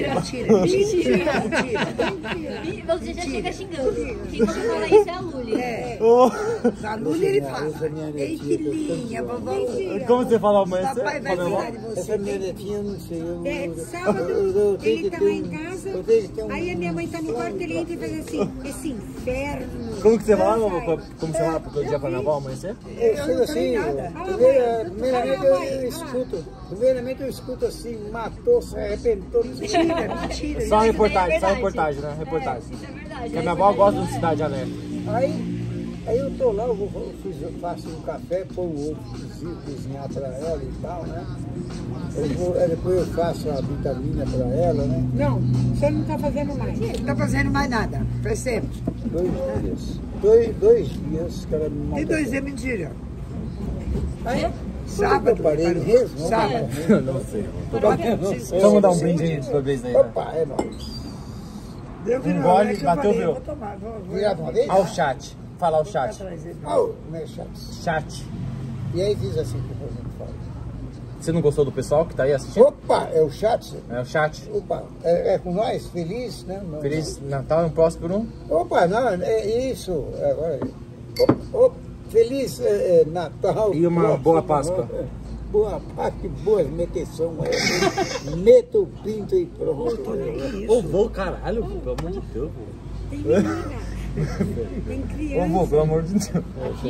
já chega xingando. Quem não fala isso é a Luli. A Lula ele fala. Ei, filhinha, vovó. Como você fala amanhã? Papai vai cuidar de Essa você. minha netinha, eu não sei. Sábado, eu tenho ele que tá ter lá em um- casa, eu tenho que ter um- aí a minha mãe tá no quarto, ele entra e faz assim, esse inferno. Como que você fala, Não mamãe? sai. Como você fala pro dia pra minha avó amanhecer? Eu chego assim, nada. primeiramente eu escuto. Primeiramente eu escuto assim, matou, se arrebentou. Mentira. Só Isso é reportagem, só verdade. reportagem, né? Reportagem. Isso é verdade. Porque a minha avó gosta do Cidade Alerta. Aí eu tô lá, eu faço um café, põe o ovo cozinhar pra ela e tal, né? Depois eu faço a vitamina pra ela, né? Não, você não tá fazendo mais. Não tá fazendo mais nada. Faz tempo. 2 dias. 2 dias que ela me E matou. 2 é mentira. Aí, Sábado. eu parei mesmo. Sábado. Eu não sei. Vamos dar um brinde de vez aí, né? Opa, é nóis. Deu que Um não, gole, é que eu bateu, falei, viu? vou tomar, vou Obrigado uma vez. Ao chat. Fala ao chat. Au, meu chato. Chat. E aí diz assim que a gente fala. Você não gostou do pessoal que tá aí assistindo? Opa, é o chat? É o chat. Opa, é com nós? Feliz, né? Feliz Natal e um próspero. Opa, não, é isso. Agora, feliz Natal. E uma próximo, boa Páscoa. Boa Páscoa, boas meteção. Meta o pinto e pronto. Ô, vô, caralho, vô, pelo amor de Deus, vô. Tem menina, tem Ô, criança. vô, pelo amor de Deus.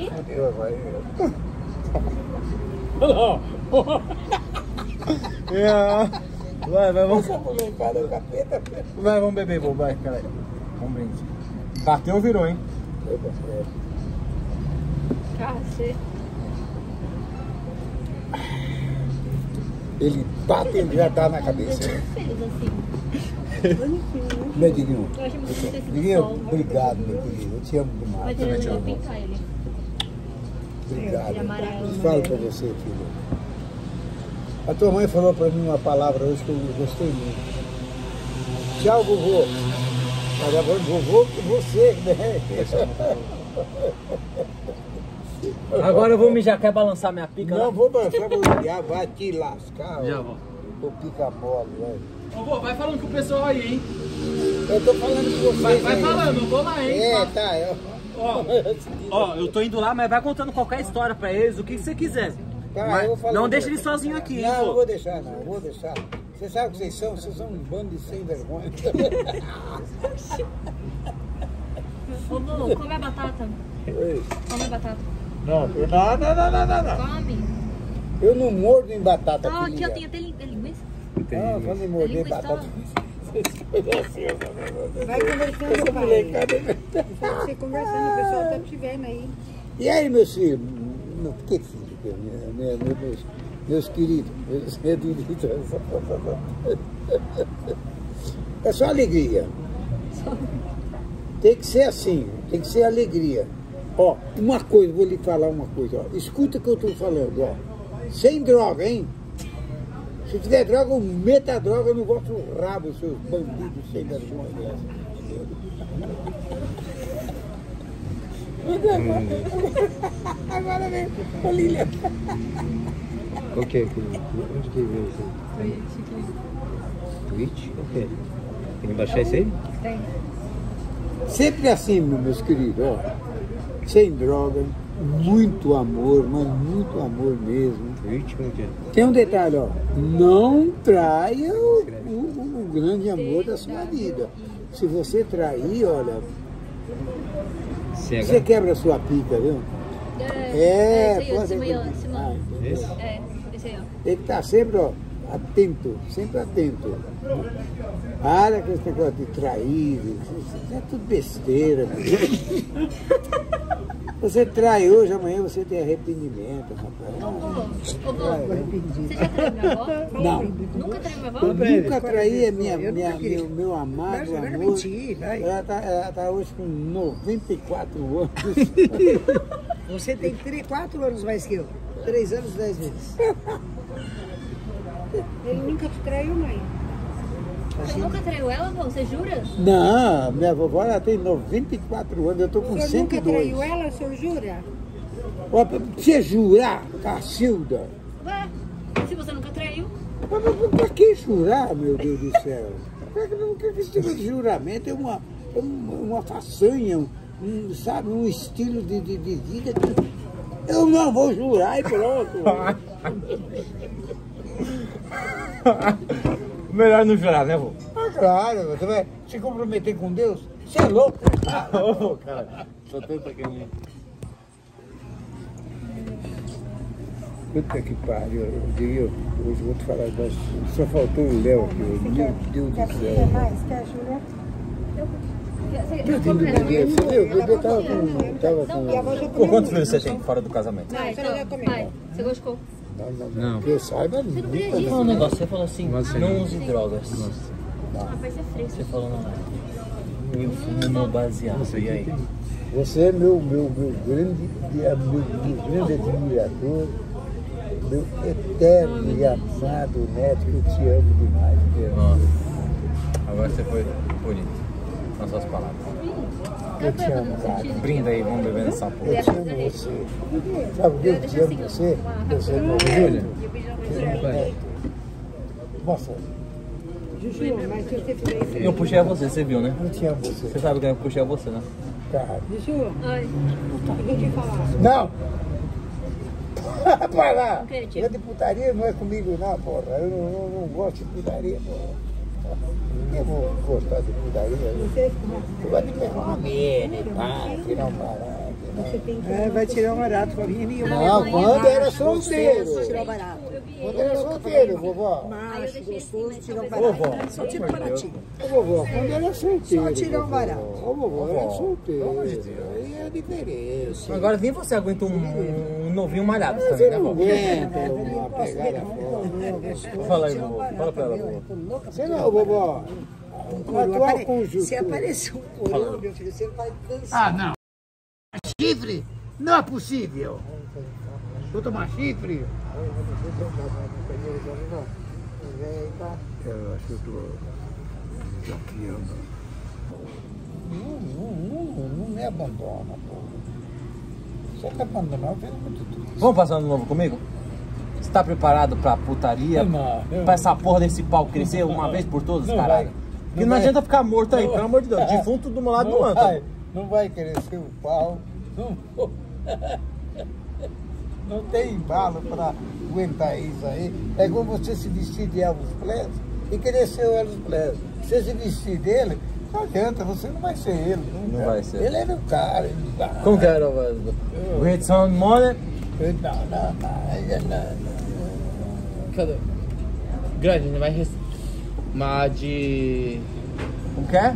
Vai, vamos. Vai, vamos beber, vô, vai, caralho. Vamos brinde. Bateu, virou, hein? Cacete. Ele bate, ele já dá na cabeça. Feliz assim. Meu Diguinho, Eu acho muito que ter sido Diguinho, sol. obrigado, meu querido. Eu te amo Vai demais. ter que pintar ele. Obrigado. Ele é amarelo. Falo pra você, filho. A tua mãe falou pra mim uma palavra hoje que eu gostei muito. Tchau, vovô. Agora, vovô, você, né? Agora eu vou mijar. Quer balançar minha pica? Não Né? vou baixar, vou ligar, vai te lascar. Já vou. Vou picar bola, velho. Ô, vô, vai falando com o pessoal aí, hein? Eu tô falando com vocês. Vai aí. falando, eu vou lá, hein? Tá. Ó, eu tô indo lá, mas vai contando qualquer história pra eles, o que você quiser. Tá, Mas eu vou falar não com deixa você. ele sozinho aqui, hein, Não, vô? não vou deixar, não. Vou deixar. Você sabe o que vocês são? Vocês são um bando de sem vergonha. Ô, vô, come a batata. Oi. Come a batata. Não. Come. Eu não mordo em batata Tá, aqui filha. eu tenho até linguiça. tem. Não, quando eu morder Língua batata. Vai conversando, pai. Você conversando, o pessoal tá te vendo aí. E aí, meus filhos? Não, que filho? Meus queridos, é só alegria. Tem que ser assim, tem que ser alegria. Ó, uma coisa, vou lhe falar uma coisa, ó. Escuta o que eu estou falando, ó. Sem droga, hein? Se tiver droga, meta a droga no vosso rabo, seus bandidos sem vergonha. Agora vem, Olília. Qual que é aquele? Onde que veio isso? Twitch? O quê? Tem que baixar isso aí? Tem. Sempre assim, meus queridos, ó. Sem droga, muito amor, mas muito amor mesmo. Twitch, como que é? Tem um detalhe, ó. Não traia o grande amor da sua vida. Se você trair, olha, você quebra a sua pica, viu? Esse aí, ó, pode de cima aí, ó, ser. de cima. Esse? É, esse aí, ó. Ele tá sempre, ó, atento, sempre atento. Para com esse negócio de trair, isso é tudo besteira. Você trai hoje, amanhã você tem arrependimento, rapaz. Ô, vô, você já traiu minha avó? Não. Nunca traiu minha avó? Eu nunca traí meu amado Vai amor. mentir, vai. Ela tá hoje com 94 anos. Você tem 4 anos mais que eu. 3 anos, 10 meses. Ele nunca te traiu, mãe. Você nunca traiu ela, vô? Você jura? Não, minha vovó ela tem 94 anos, eu tô com O senhor nunca 102. traiu ela, o senhor jura? Ó, pra você jurar, Cacilda? Ué, se você nunca traiu. Pra que jurar, meu Deus do céu? Porque esse tipo de juramento é uma façanha, sabe, um estilo de vida que eu não vou jurar e pronto. Melhor não jurar, né, vô? Ah, claro, você vai se comprometer com Deus? Você é louco? Ô, cara, só tem sacaninha. Puta que pariu, hoje eu vou te falar, só faltou o Léo aqui, meu Deus do Quer céu. mais? Quer, Júlia? Eu tenho bebê, você viu? O bebê tava com... Pô, quantos filhos você tem fora do casamento? Vai, então, vai. Você gostou? Não, que eu saiba, Você não podia nunca. disso. Não, um negócio, você falou assim, Nossa, não não. use drogas. Rapaz, você é fresco. Você falou não. Eu fumo meu baseado, e aí? Você é meu grande admirador, meu eterno e amado neto, que eu te amo demais. Nossa, agora você foi bonito nas suas palavras. Eu te amo, cara. Brinda aí, vamos beber nessa porra. Eu te amo você. Sabe o que eu te amo você? Você é meu Júlia. Nossa, Juju, mas se você fizer isso... Eu puxei a você, você viu, né? eu te amo você, Você sabe que eu puxei a você, né? cara. Juju, Ai, deixa eu te falar. Não! Para lá! Ok, tio. Negócio de putaria não é comigo não, porra. Eu não gosto de putaria, porra. Eu vou gostar de putaria. Você Eu gosto de pegar uma mina e pá, tirar um barato. Você tem que... É, vai tirar um barato com a minha nenhuma. Não, quando era solteiro. Tirar o barato. Quando era solteiro, vovó. Macho, gostoso, tirar um Ô, barato. vó, Só tira um baratinho. Ô, vovó, quando era solteiro. Só tirar um vovó. barato. Ô, vovó, era solteiro. Aí é diferente. agora nem você aguenta um novinho malhado Você também, né, não vó? aguenta uma pegada forte. Fala aí, vovó. Fala pra ela, vovó. Você não, vovó. Coroa, Atual conjuntura. se aparecer um coroa, meu filho, você vai dançar. Ah, não. Chifre? Não é possível. Vou tomar chifre? Eu acho que eu tô desafiando. Não me abandona, pô. Você tá abandonando, eu muito triste. Vamos passar ano novo comigo? Você tá preparado pra putaria? Pra essa porra desse pau crescer uma vez por todas, caralho? Porque não adianta ficar morto aí, pelo amor de Deus. Defunto do meu lado não anda. Não vai crescer o pau. Não tem embalo para aguentar isso aí. É como você se vestir de Elvis Presley e querer ser o Elvis Presley. Você se vestir dele, não adianta, você não vai ser ele. Não vai ser. Ele era o cara. Ele vai. Como que era, velho? We some money. Não. Cadê? Grande, a gente vai receber uma de... Como que é?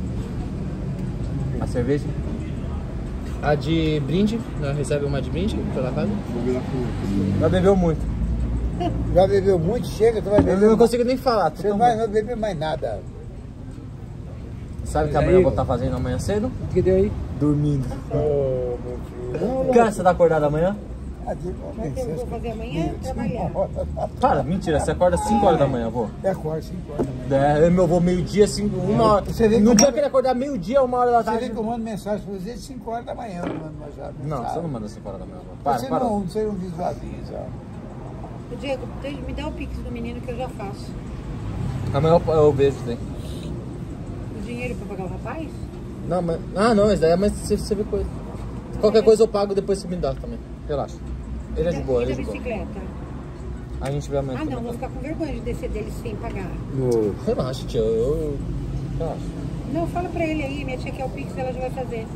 A cerveja? A de brinde, nós recebemos uma de brinde pela casa. Já bebeu muito. Já bebeu muito? Chega, tu vai beber. Eu não consigo nem falar. Você não vai beber mais nada. Sabe o que amanhã eu vou estar fazendo amanhã cedo? O que deu aí? Dormindo. Oh, meu filho. Cara, você tá acordado amanhã? O que eu vou fazer amanhã? Trabalhar. Para, mentira, você acorda 5 horas da manhã, vô. É acorda 5 horas da manhã. É, meu vô meio-dia, 5, 1 hora. Você vê que No eu dia mando- que ele acordar meio-dia, 1 hora da Você vê tarde. que eu mando mensagem pra você de 5 horas da manhã. Eu mando mensagem. Não, você não manda 5 horas da manhã, vô. Para, Você para. não visualiza. Ô, Diego, me dá o pix do menino que eu já faço. Amanhã eu vejo isso daí. O dinheiro pra pagar o rapaz? Não, mas... Ah, não, isso daí é mais você vê coisa. Qualquer coisa eu pago, depois você me dá também. Relaxa. Ele é de boa, E ele é da de boa. bicicleta? A gente vê amanhã Ah, não, também. vou ficar com vergonha de descer dele sem pagar. Relaxa, tia. Eu... Relaxa. Não, fala pra ele aí, minha tia quer o pix, ela já vai fazer.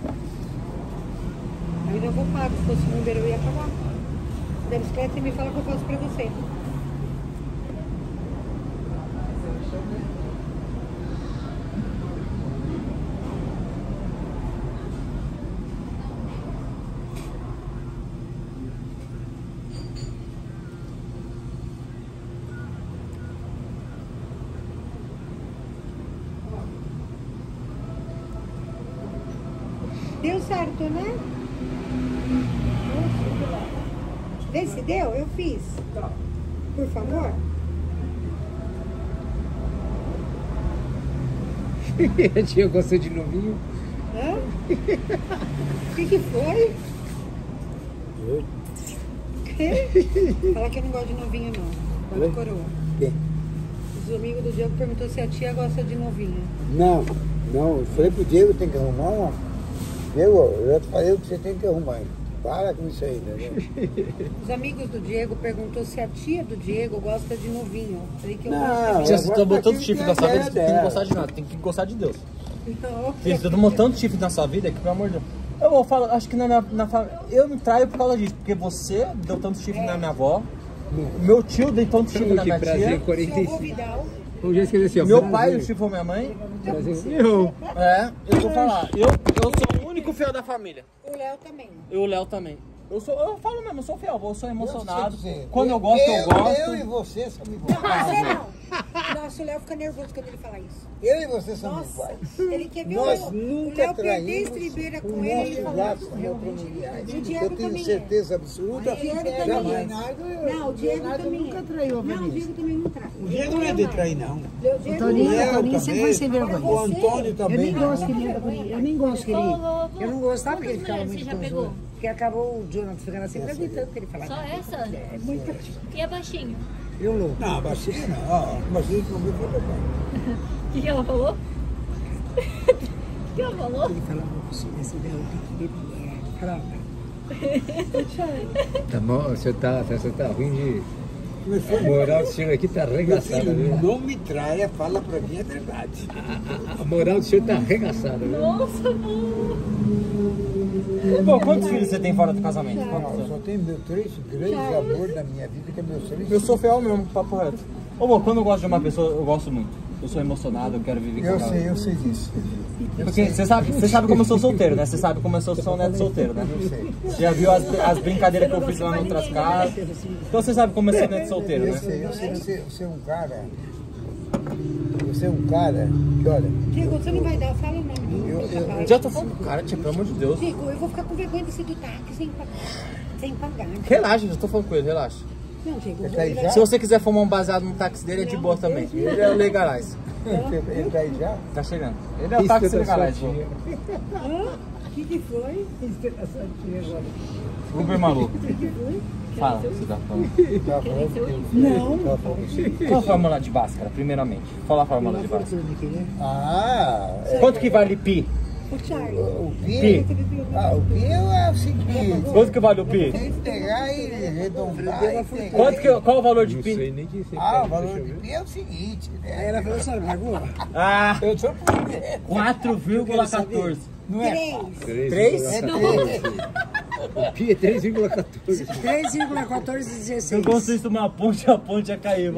Aí eu vou pagar, se fosse um Uber eu ia pagar. Da bicicleta você me fala que eu faço pra você. Deu certo, né? Vê se deu? Eu fiz. Por favor. A tia gosta de novinho. Hã? O que foi? Que? Fala que eu não gosto de novinho, não. Gosto de coroa. Quem? Os amigos do Diego perguntou se a tia gosta de novinho. Não, eu falei pro Diego tem que arrumar uma. Diego, eu já te falei o que você tem que arrumar. Para com isso aí, entendeu? Os amigos do Diego perguntou se a tia do Diego gosta de novinho. Falei que eu Não, gosto Tia, de você tomou tanto daquilo chifre que na sua é vida, você tem que dela. gostar de nada, tem que gostar de Deus. Não. Filho, você tomou tanto chifre na sua vida que, pelo amor de Deus. Eu vou falar, acho que na família. Eu me traio por causa disso, porque você deu tanto chifre na minha avó, meu tio deu tanto chifre na Que minha prazer, tia, Seu avô 45. Vidal. Vamos já esquecer assim, ó. meu prazer. pai chifrou minha mãe. Prazer. Eu. É, eu vou falar, eu sou o único fiel da família. O Léo também. E o Léo também. Eu falo mesmo, eu sou fiel, eu sou emocionado. Eu sei dizer. Quando eu gosto, eu gosto. Eu e você somos Não, iguais. você não. Nossa, o Léo fica nervoso quando ele fala isso. Eu e você somos Nossa, iguais. ele quer ver Nós o nunca Léo perder a traímos estribeira o com ele. Ele nosso fala, laço realmente. matrimoniais. E o Diego Eu tenho também certeza absoluta. O Diego também jamais. Não, o Diego também nunca traiu a Não, o Diego também não trai. O Diego não é de trair, não. O Toninho, Léo Toninho sempre também. foi sem vergonha. O Antônio Eu também. nem gosto que ele anda comigo. Eu nem gosto que ele. Ô, Eu não gostava que ele ficava mulheres muito você já com os pegou? outros. Porque acabou o Jonathan ficando assim, acreditando que ele falava. Só essa? É muito. E a baixinho? Eu louco. Não, baixinha não. Ó, baixinha que comigo foi meu pai. O que ela falou? O que ela falou? Ele falava com você, esse Léo tem que beber. Falava. Tá bom, você tá ruim de... Meu A filho, moral do senhor aqui tá meu arregaçada, filho, viu? não me traia, fala pra mim a verdade. A moral do senhor tá arregaçada, viu? Nossa, amor. Pô, quantos filhos você tem fora do casamento? Não, eu só tenho meus 3 grandes amores da minha vida, que é meus 3 Eu sou fiel mesmo, papo reto. Ô, bom, quando eu gosto de uma pessoa, eu gosto muito. Eu sou emocionado, eu quero viver com ela. Eu sei disso. Porque você sabe como eu sou solteiro, né? Você sabe como eu sou neto solteiro, né? Você já viu as brincadeiras que eu fiz lá em outras casas. Então você sabe como eu sou neto solteiro, Eu né? sei, você é um cara. Você é um cara que, olha, Diego, você não vai dar, fala o nome do rapaz. Já tô falando, cara, tipo, pelo amor de Deus. Diego, eu vou ficar com vergonha de ser do táxi sem pagar. Relaxa, já tô falando com ele, relaxa. Não, Diego, ele tá aí já? Se você quiser fumar um baseado no táxi dele, é de boa também. Ele é legalize. Ele tá aí já? Tá chegando. Ele é o táxi legalize, pô. O que foi? Uber maluco. Fala, você tá falando. Tá falando? Não. Tá falando. Qual a fórmula de Bhaskara, primeiramente? Fala a fórmula de Bhaskara. Ah, Quanto que vale pi? O Charlie. o Pi. Pi. Ah, o Pi é o seguinte. Quanto que vale o pi? Tem que pegar e arredondar e pegar. Qual o valor de Não sei pi? nem que você Ah, o valor de Pi é o seguinte, Aí né? ela falou assim, pagou? Ah, Eu sou por dentro. 4,14. Não é fácil. 3. 3? É 3. O Pi é 3,14. 3,1416. Se eu construísse uma ponte, a ponte ia cair.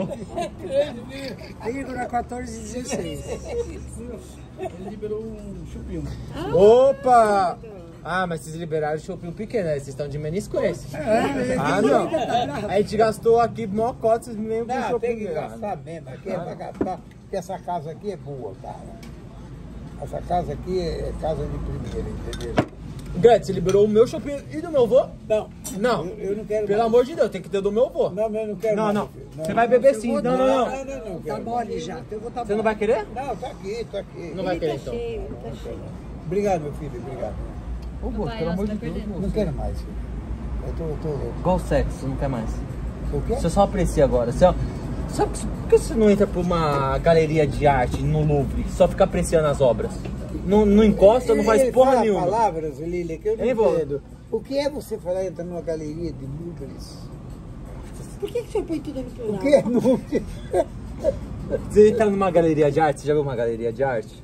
3,1416. Ele liberou um chupinho. Opa! Ah, mas vocês liberaram o chupinho pequeno, né? Vocês estão de menisco esse. Ah, não. A gente gastou aqui mó cota, vocês mesmo com o Não, chupinho tem que gastar mesmo. Aqui é pra gastar, porque essa casa aqui é boa, cara. Essa casa aqui é casa de primeira, entendeu? Gretchen, você liberou o meu chupinho e do meu avô? Não. Não. Eu não quero Pelo mais. amor de Deus, tem que ter do meu avô. Não, mas eu não quero Não, mais. não. Filho. Você vai beber sim. Não, não, não. Não, Tá quero. mole já. Eu vou tá Você não vai querer? Não, tá aqui, tá aqui. Não vai querer então. Obrigado, meu filho, obrigado. Ô, vô, Vai, pelo amor de você vai Deus, perder. vô. Não quero mais, filho. Eu tô louco. Igual sexo, não quer mais. O quê? Você só aprecia agora. Você, sabe por que você não entra pra uma galeria de arte no Louvre? Só fica apreciando as obras. Não encosta, não faz Ele porra fala nenhuma. palavras, Lília, que eu não Hein, vô? entendo. O que é você falar entrar numa galeria de Louvres? Por que você põe tudo no plural? O que é Louvre? Você entra numa galeria de arte, você já viu uma galeria de arte?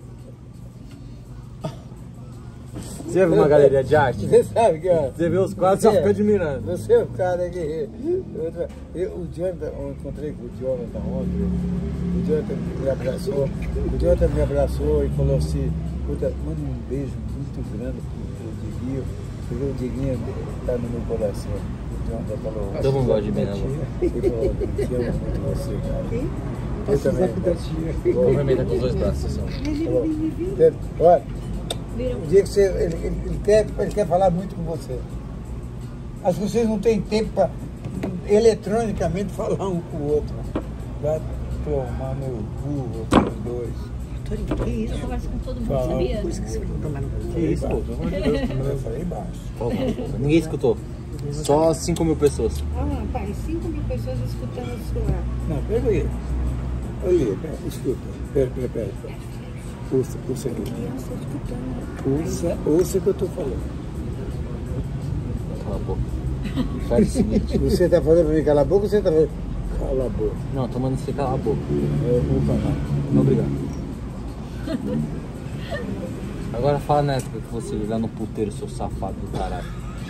Você já viu uma galeria de arte? Você sabe que, ó. Você vê os quadros, só fica admirando. Você é o cara que. O Jonathan, eu encontrei com o Jonathan ontem. O Jonathan me abraçou. O Jonathan me abraçou e falou assim: puta, manda um beijo muito grande pro Diguinho, porque o Diguinho tá no meu coração. O Jonathan falou. Todo mundo gosta de mim, né, Ele falou: te amo muito você, cara. Eu também. Vou vermelha com os dois braços, assim. Olha, o dia que você. Ele quer falar muito com você. Acho que vocês não têm tempo para eletronicamente falar um com o outro. Vai tomar no burro, os dois. Que isso? Eu converso com todo mundo, Fala. sabia? Coisa que você vai tomar no cu. Que isso, pô? Pelo amor de Deus. Eu falei baixo. Ninguém escutou. Só 5 mil pessoas. Ah, pai, 5.000 pessoas escutando o celular. Não, pera aí. Olha, escuta. Pera. Ouça aqui. Criança escutando. Ouça o que eu estou falando. Cala a boca. Faz o seguinte. Você está falando para mim calar a boca ou você está falando cala a boca? Não, tô mandando você calar a boca. Eu vou falar. Obrigado. Agora fala na época que você ia lá no puteiro, seu safado do caralho.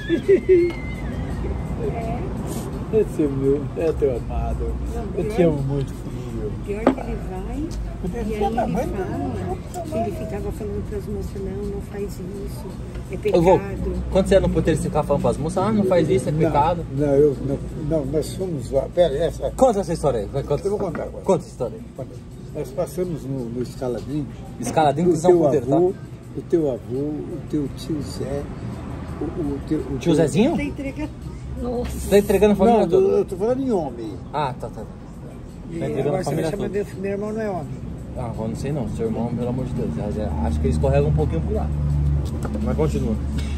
Esse é meu, é teu amado. Eu te amo muito, filho. Pior que ele vai, e aí ele fala que ele ficava falando para as moças, não faz isso, é Eu vou. pecado. Quando você ia no puteiro, você ficava falando pras moças, não faz isso, é pecado. Não, nós fomos lá. Pera, essa. Conta essa história aí. Vai, conta. Eu vou contar agora. Conta essa história aí. Nós passamos no Escaladinho. Escaladinho, que o são teu puteiro, tá? avô, o teu avô, o teu tio Zé, o Tio Zezinho? Tá entregando. Nossa. Você tá entregando a família Não, toda? eu tô falando em homem. Ah, tá. Tá E entregando agora a você vai família chamar toda. meu irmão não é homem. Ah, eu não sei não. Seu irmão, pelo amor de Deus. Acho que ele escorrega um pouquinho por lá. Mas continua.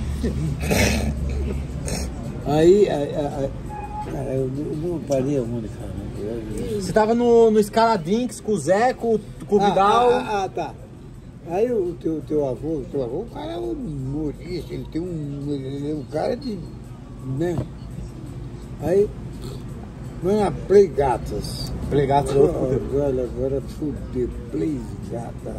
Aí, eu não parei a única, né? Você tava no Escaladinx com o Zé, com o Vidal. Tá. Aí o teu avô, o cara é um humorista, ele é um cara de, né? Aí, não é Play Gatas. Play Gatas é outro puteiro. Agora fudeu, Play Gata.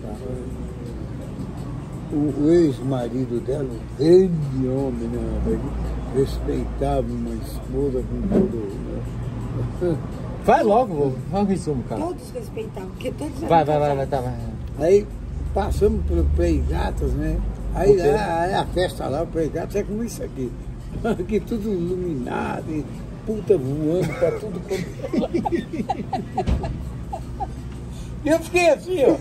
O ex-marido dela, um grande homem, né? Ele respeitava uma esposa com todo, né? Vai logo, vai o resumo, cara. Todos respeitavam, porque todos eram Vai, casados. tá, vai. Aí passamos pelo Play Gatas, né? Aí Puteiro. a festa lá, o Play Gatas é como isso aqui. Aqui tudo iluminado, e puta voando pra tudo quanto. E eu fiquei assim, ó.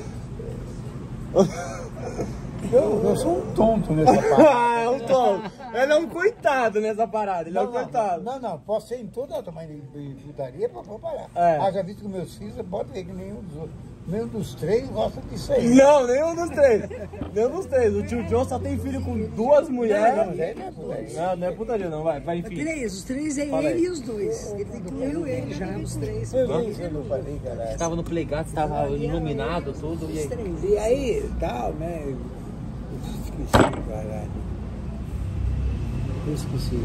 Eu sou um tonto nessa parte. Ah, é um tom. Ele é um coitado nessa parada, ele é um coitado. Não, posso ser em toda a tamanho de putaria pra parar. É. Já visto que meus filhos, pode ver que nenhum dos outros. Nenhum dos três gosta disso aí. Não, nenhum dos três. O tio John só tem filho com 2 mulheres. Não, é putaria. Não é putaria não, vai enfim. Os três é Fala ele aí. e os dois. Ele incluiu ele já, os três. Eu não falei, caralho. Tava no Playgat, tava iluminado tudo. E aí? E aí, tal, né? Eu esqueci, caralho. Eu esqueci.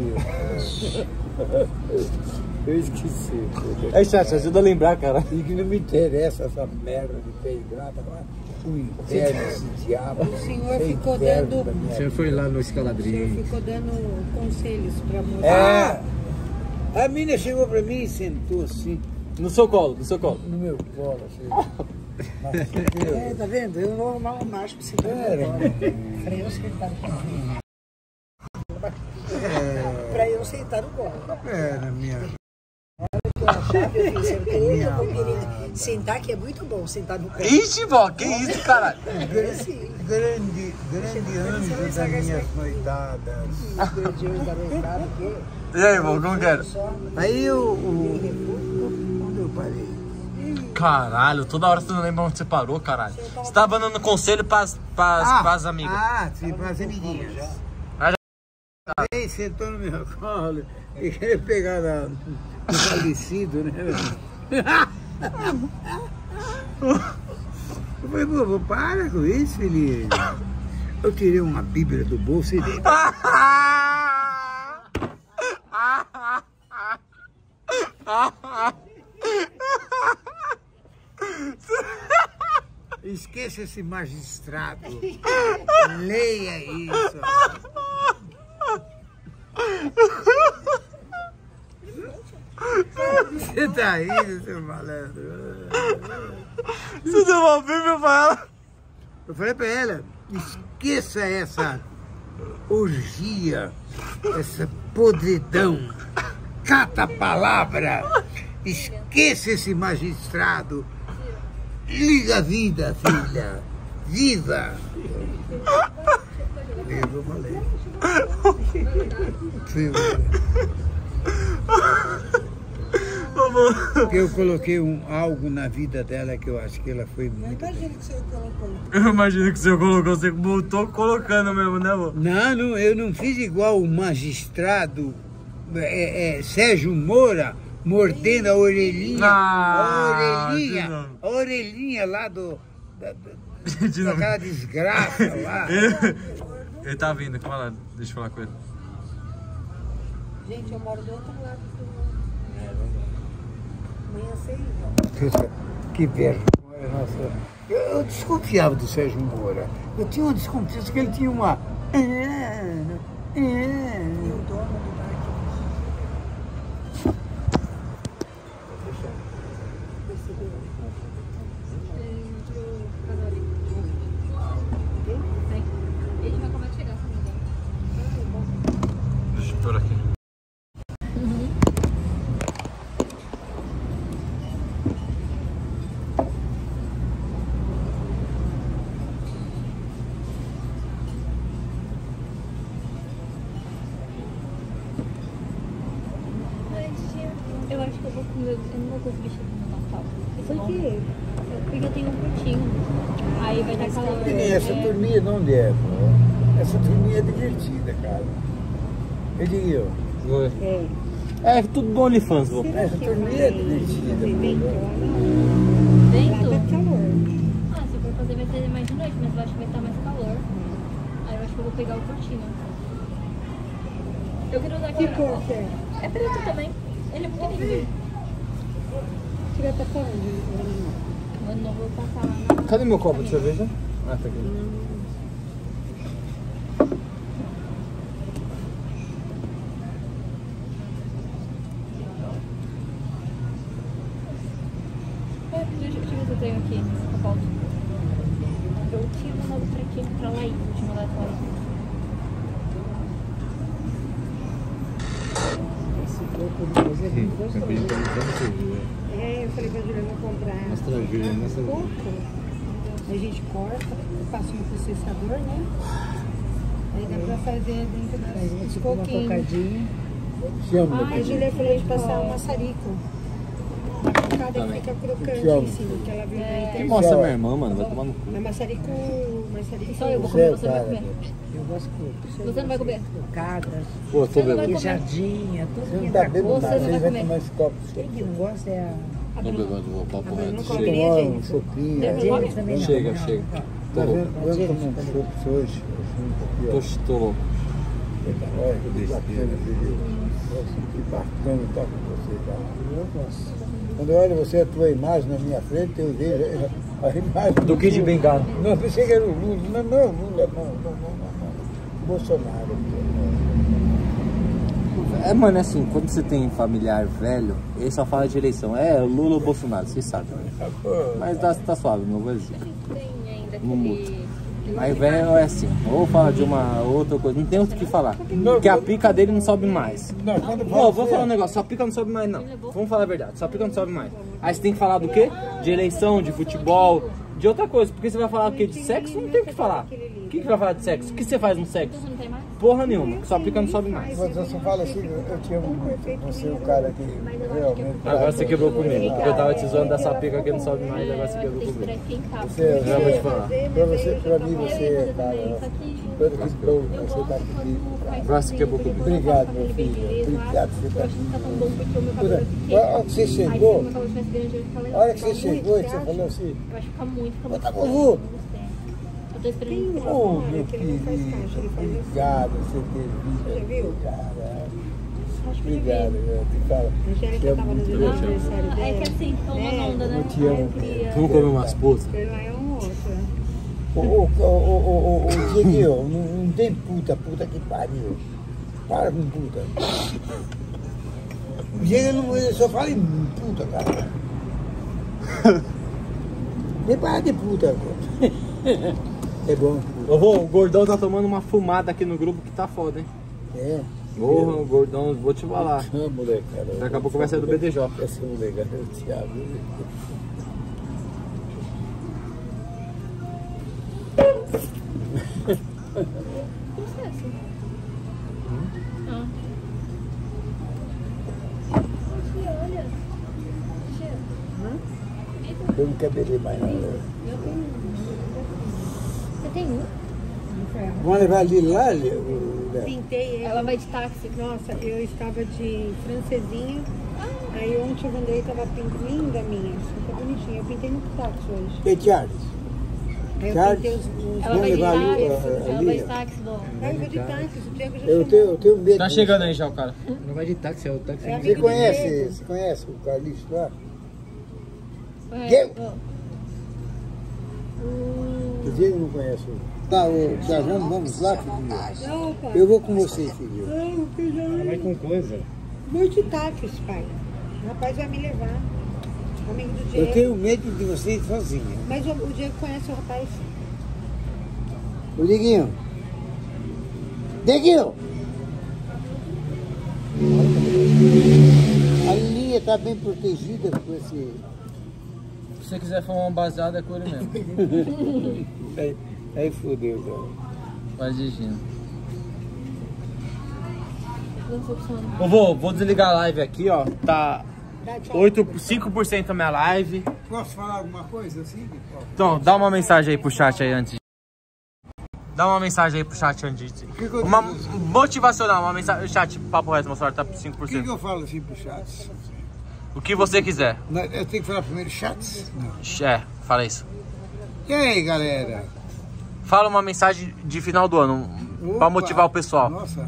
Eu esqueci. Aí, chat, ajuda a lembrar, cara. E que não me interessa essa merda de peigrata. O inferno, esse diabo. O senhor esse ficou inferno dando- da minha O senhor foi lá no O senhor escaladrinho. ficou dando conselhos pra moça. A mina chegou pra mim e sentou assim, No seu colo, no seu colo. no meu colo, assim. É, tá vendo? Eu não arrumar um macho pra sentar no Era. colo. Pra eu sentar no colo. Pra eu sentar no colo. Era minha. Eu achava, eu pensei, eu queria sentar, que é muito bom sentar no colo. Ixi, vó, que isso, caralho? Assim, Grande anjo das minhas noitadas. Deus da noitada, que E aí, vó, como que era? Aí onde eu parei? Caralho, toda hora você não lembra onde você parou, caralho. Você tava dando conselho pras amigas. Sim, para as amiguinhas. Ah, Aí sentou no meu colo e queria pegar no falecido, né? Eu falei, pô, para com isso, filhinho. Eu tirei uma bíblia do bolso e dei. Esqueça esse magistrado. Leia isso. Você tá rindo, seu malandro? Você deu uma bíblia pra ela? Eu falei pra ela, esqueça essa orgia, essa podridão. Cata a palavra. Esqueça esse magistrado. Liga a vida, filha. Viva! Eu falei. Porque eu coloquei algo na vida dela que eu acho que ela foi muito. imagina que o senhor colocou. Eu imagino que você colocou, você voltou colocando mesmo, né, vô? Não, eu não fiz igual o magistrado Sérgio Moura mordendo a orelhinha. Ah, a orelhinha lá De novo. daquela desgraça lá. Ele tá vindo, calma lá, deixa eu falar com ele. Gente, eu moro do outro lado do... Amanhã 6 Que vergonha, nossa. Eu desconfiava do Sérgio Moura. Eu tinha uma desconfiança que ele tinha uma. E o dono do bar Ele vai acabar de chegar, se não me engano. Deixa eu pôr aqui. Eu acho que eu vou comer, eu não vou conseguir chegar no Natal. Por quê? Porque eu tenho um curtinho. Aí vai dar calor. Essa turminha de onde é? Pô? Essa turminha é divertida, cara. Eu digo, É tudo do OnlyFans, vô. essa turminha é divertida. Vento? Tá calor. Ah, se eu for fazer vai ser mais de noite, mas eu acho que vai estar mais calor. Aí eu acho que eu vou pegar o curtinho. Eu queria usar Que aqui. cor que é? É preto também. Ele é pequenininho. Você vai passar onde? Eu não vou passar lá na... Cadê meu copo de cerveja? Ah, tá aqui. Deixa eu ver se eu tenho aqui a pauta. Eu tinha mandado pra aqui, pra Laís. Eu tinha mandado pra Laís. Esse coco de coisa é muito gostoso. É, eu falei pra Juliana comprar Mostra a Júlia, mostra a Júlia. coco. Aí a gente corta, passa no processador, né? Aí dá pra fazer dentro dos coquinhos. Chama. A Julia falou de passar um maçarico. Cada que fica crocante Chama. em cima, que ela viu na internet. Mostra minha irmã, mano, vai tomar no cu. É maçarico Só eu vou comer, você não vai cara. comer. Eu gosto de coco. Você não vai comer. Cabras, Pô, tô Você não vai bebendo. comer. queijadinha, tudo Você não que tá dá bebendo coco. nada, Você você não vai vai tomar esse copo. Quem que não gosta é a Tô bebendo o papo Bruno reto. come Chega, nem Tomar um gente. sopinho. Deve aí. comer. também não. chega, não. chega. Tá Tô louco. vendo? Vamos tomar um chopp hoje. Assim, Tô louco. olha, que bacana, filho. Nossa, que bacana estar com você, cara. Eu gosto. Quando eu olho você, a tua imagem na minha frente, eu vejo Do que de bengala? Não, pensei que era o Lula. Não, Lula, não. Bolsonaro. É, mano, é assim, quando você tem familiar velho, ele só fala de eleição. É Lula ou Bolsonaro, vocês sabem. Mas tá suave, não vou dizer. Tem ainda Não muda. aquele... Mas velho é assim, ou fala de uma outra coisa, não tem outro que falar. Porque a pica dele não sobe mais. Não, quando Pô, vou falar um negócio, sua pica não sobe mais não. Vamos falar a verdade, sua pica não sobe mais. Aí você tem que falar do quê? De eleição, de futebol, de outra coisa. Porque você vai falar o quê? De sexo? Não tem o que falar. O que vai falar de sexo? O que você faz no sexo? Não tem mais? Porra nenhuma, sua pica não sobe mais. Mas você fala assim, eu te amo muito. Você é o cara que realmente... Agora você quebrou comigo, porque eu tava te zoando dessa pica que não sobe mais, agora você quebrou comigo. Você, Já vou te falar. pra mim, você é, cara... Todo que bom você tá comigo. Agora você quebrou comigo. Obrigado, meu filho. Obrigado por você estar comigo. Olha que você chegou. A hora que você chegou e você falou assim... Eu acho que fica muito, Mas tá bom, eu tô esperando. ô, meu querido, obrigado por você ter vindo, cara. Obrigado, meu. Te fala. Angélica tava no aniversário É dela. que assim, tô uma onda, né? Eu te amo. Vamos comer umas putas? Ele lá é um moço. Ô, Dieguinho, não tem puta que pariu. Para com puta. O Diego ele só fala em puta, cara. Nem para de puta, cara. É bom. O gordão tá tomando uma fumada aqui no grupo que tá foda, hein? É. Porra, o gordão, vou te falar. Ah, moleque, cara. Daqui a pouco vai ser do BDJ. Esse moleque, eu te amo. Eu não quero beber mais, não. Você tem um? Vamos levar ali lá, Pintei ele. Ela vai de táxi. Nossa, eu estava de francesinha. Aí ontem eu mandei, tava linda minha. Super bonitinha. Eu pintei no táxi hoje. E Charles? Aí eu Charles? pintei os... Ela vai de levar ali, táxi. Ela vai ali, de táxi, bom. Aí eu vou de táxi, o Diego já Eu chamou. tenho medo. Tá chegando aí já o cara. Não vai de táxi, é o táxi. É Você amigo conhece o Carlitos lá? Vai, bom. O Diego não conhece. Tá, vamos lá, filho. Não, pai. Eu vou com você, filho. Não, filho. Vai com coisa. Vou de táxi, pai. O rapaz vai me levar. Amigo do Diego. Eu tenho medo de você ir sozinha. Mas o Diego conhece o rapaz. Ô, Dieguinho. Dieguinho! A linha tá bem protegida com esse... Se você quiser fumar um baseado, é com ele mesmo. Aí fodeu, cara. Vai dirigindo. Não funciona. Eu vou desligar a live aqui, ó. Tá 5% a minha live. Posso falar alguma coisa assim? Então, dá uma mensagem aí pro chat aí antes. Dá uma mensagem aí pro chat antes. Uma motivacional, uma mensagem. Chat, papo reto, meu celular tá por 5%. O que eu falo assim pro chat? O que você quiser. Eu tenho que falar primeiro chats? Não. É, fala isso. E aí, galera? Fala uma mensagem de final do ano pra Opa! motivar o pessoal. Nossa,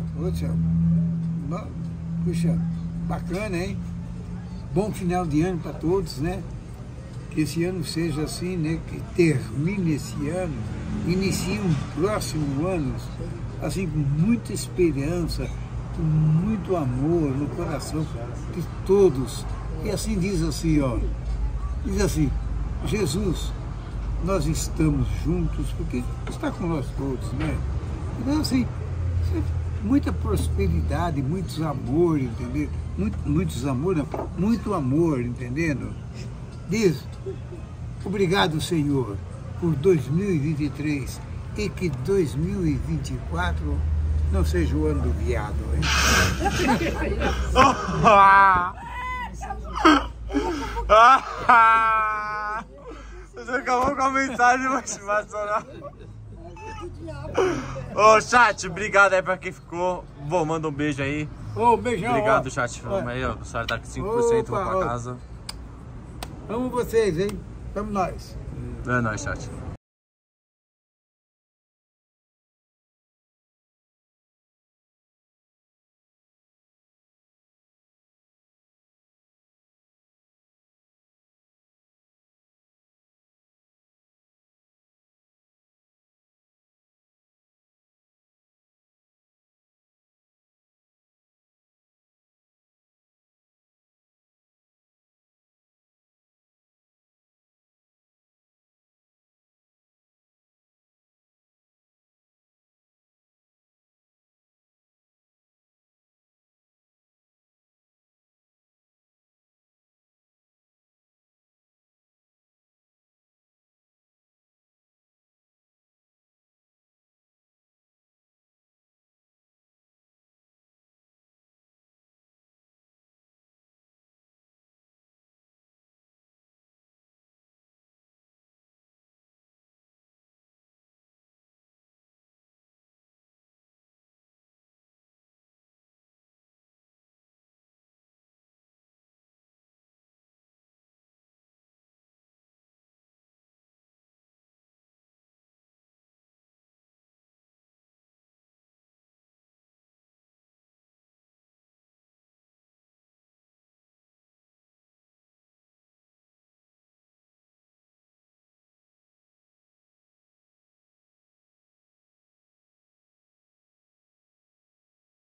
puxa, bacana, hein? Bom final de ano para todos, né? Que esse ano seja assim, né? Que termine esse ano, inicie um próximo ano, assim, com muita esperança, com muito amor no coração de todos. E assim diz assim, ó, diz assim, Jesus, nós estamos juntos, porque está com nós todos, né? Então assim, muita prosperidade, muitos amor, entendeu? Muito amor, entendendo? Diz, obrigado, Senhor, por 2023 e que 2024 não seja o ano do viado, hein? Você acabou com a mensagem motivacional. Ô, chat, obrigado aí pra quem ficou. Vou, manda um beijo aí. Ô, beijão. Obrigado, ó. chat. Vamos aí, ó. O senhor tá com 5%, vou pra casa. Amo vocês, hein? Vamos nós. É nóis, chat.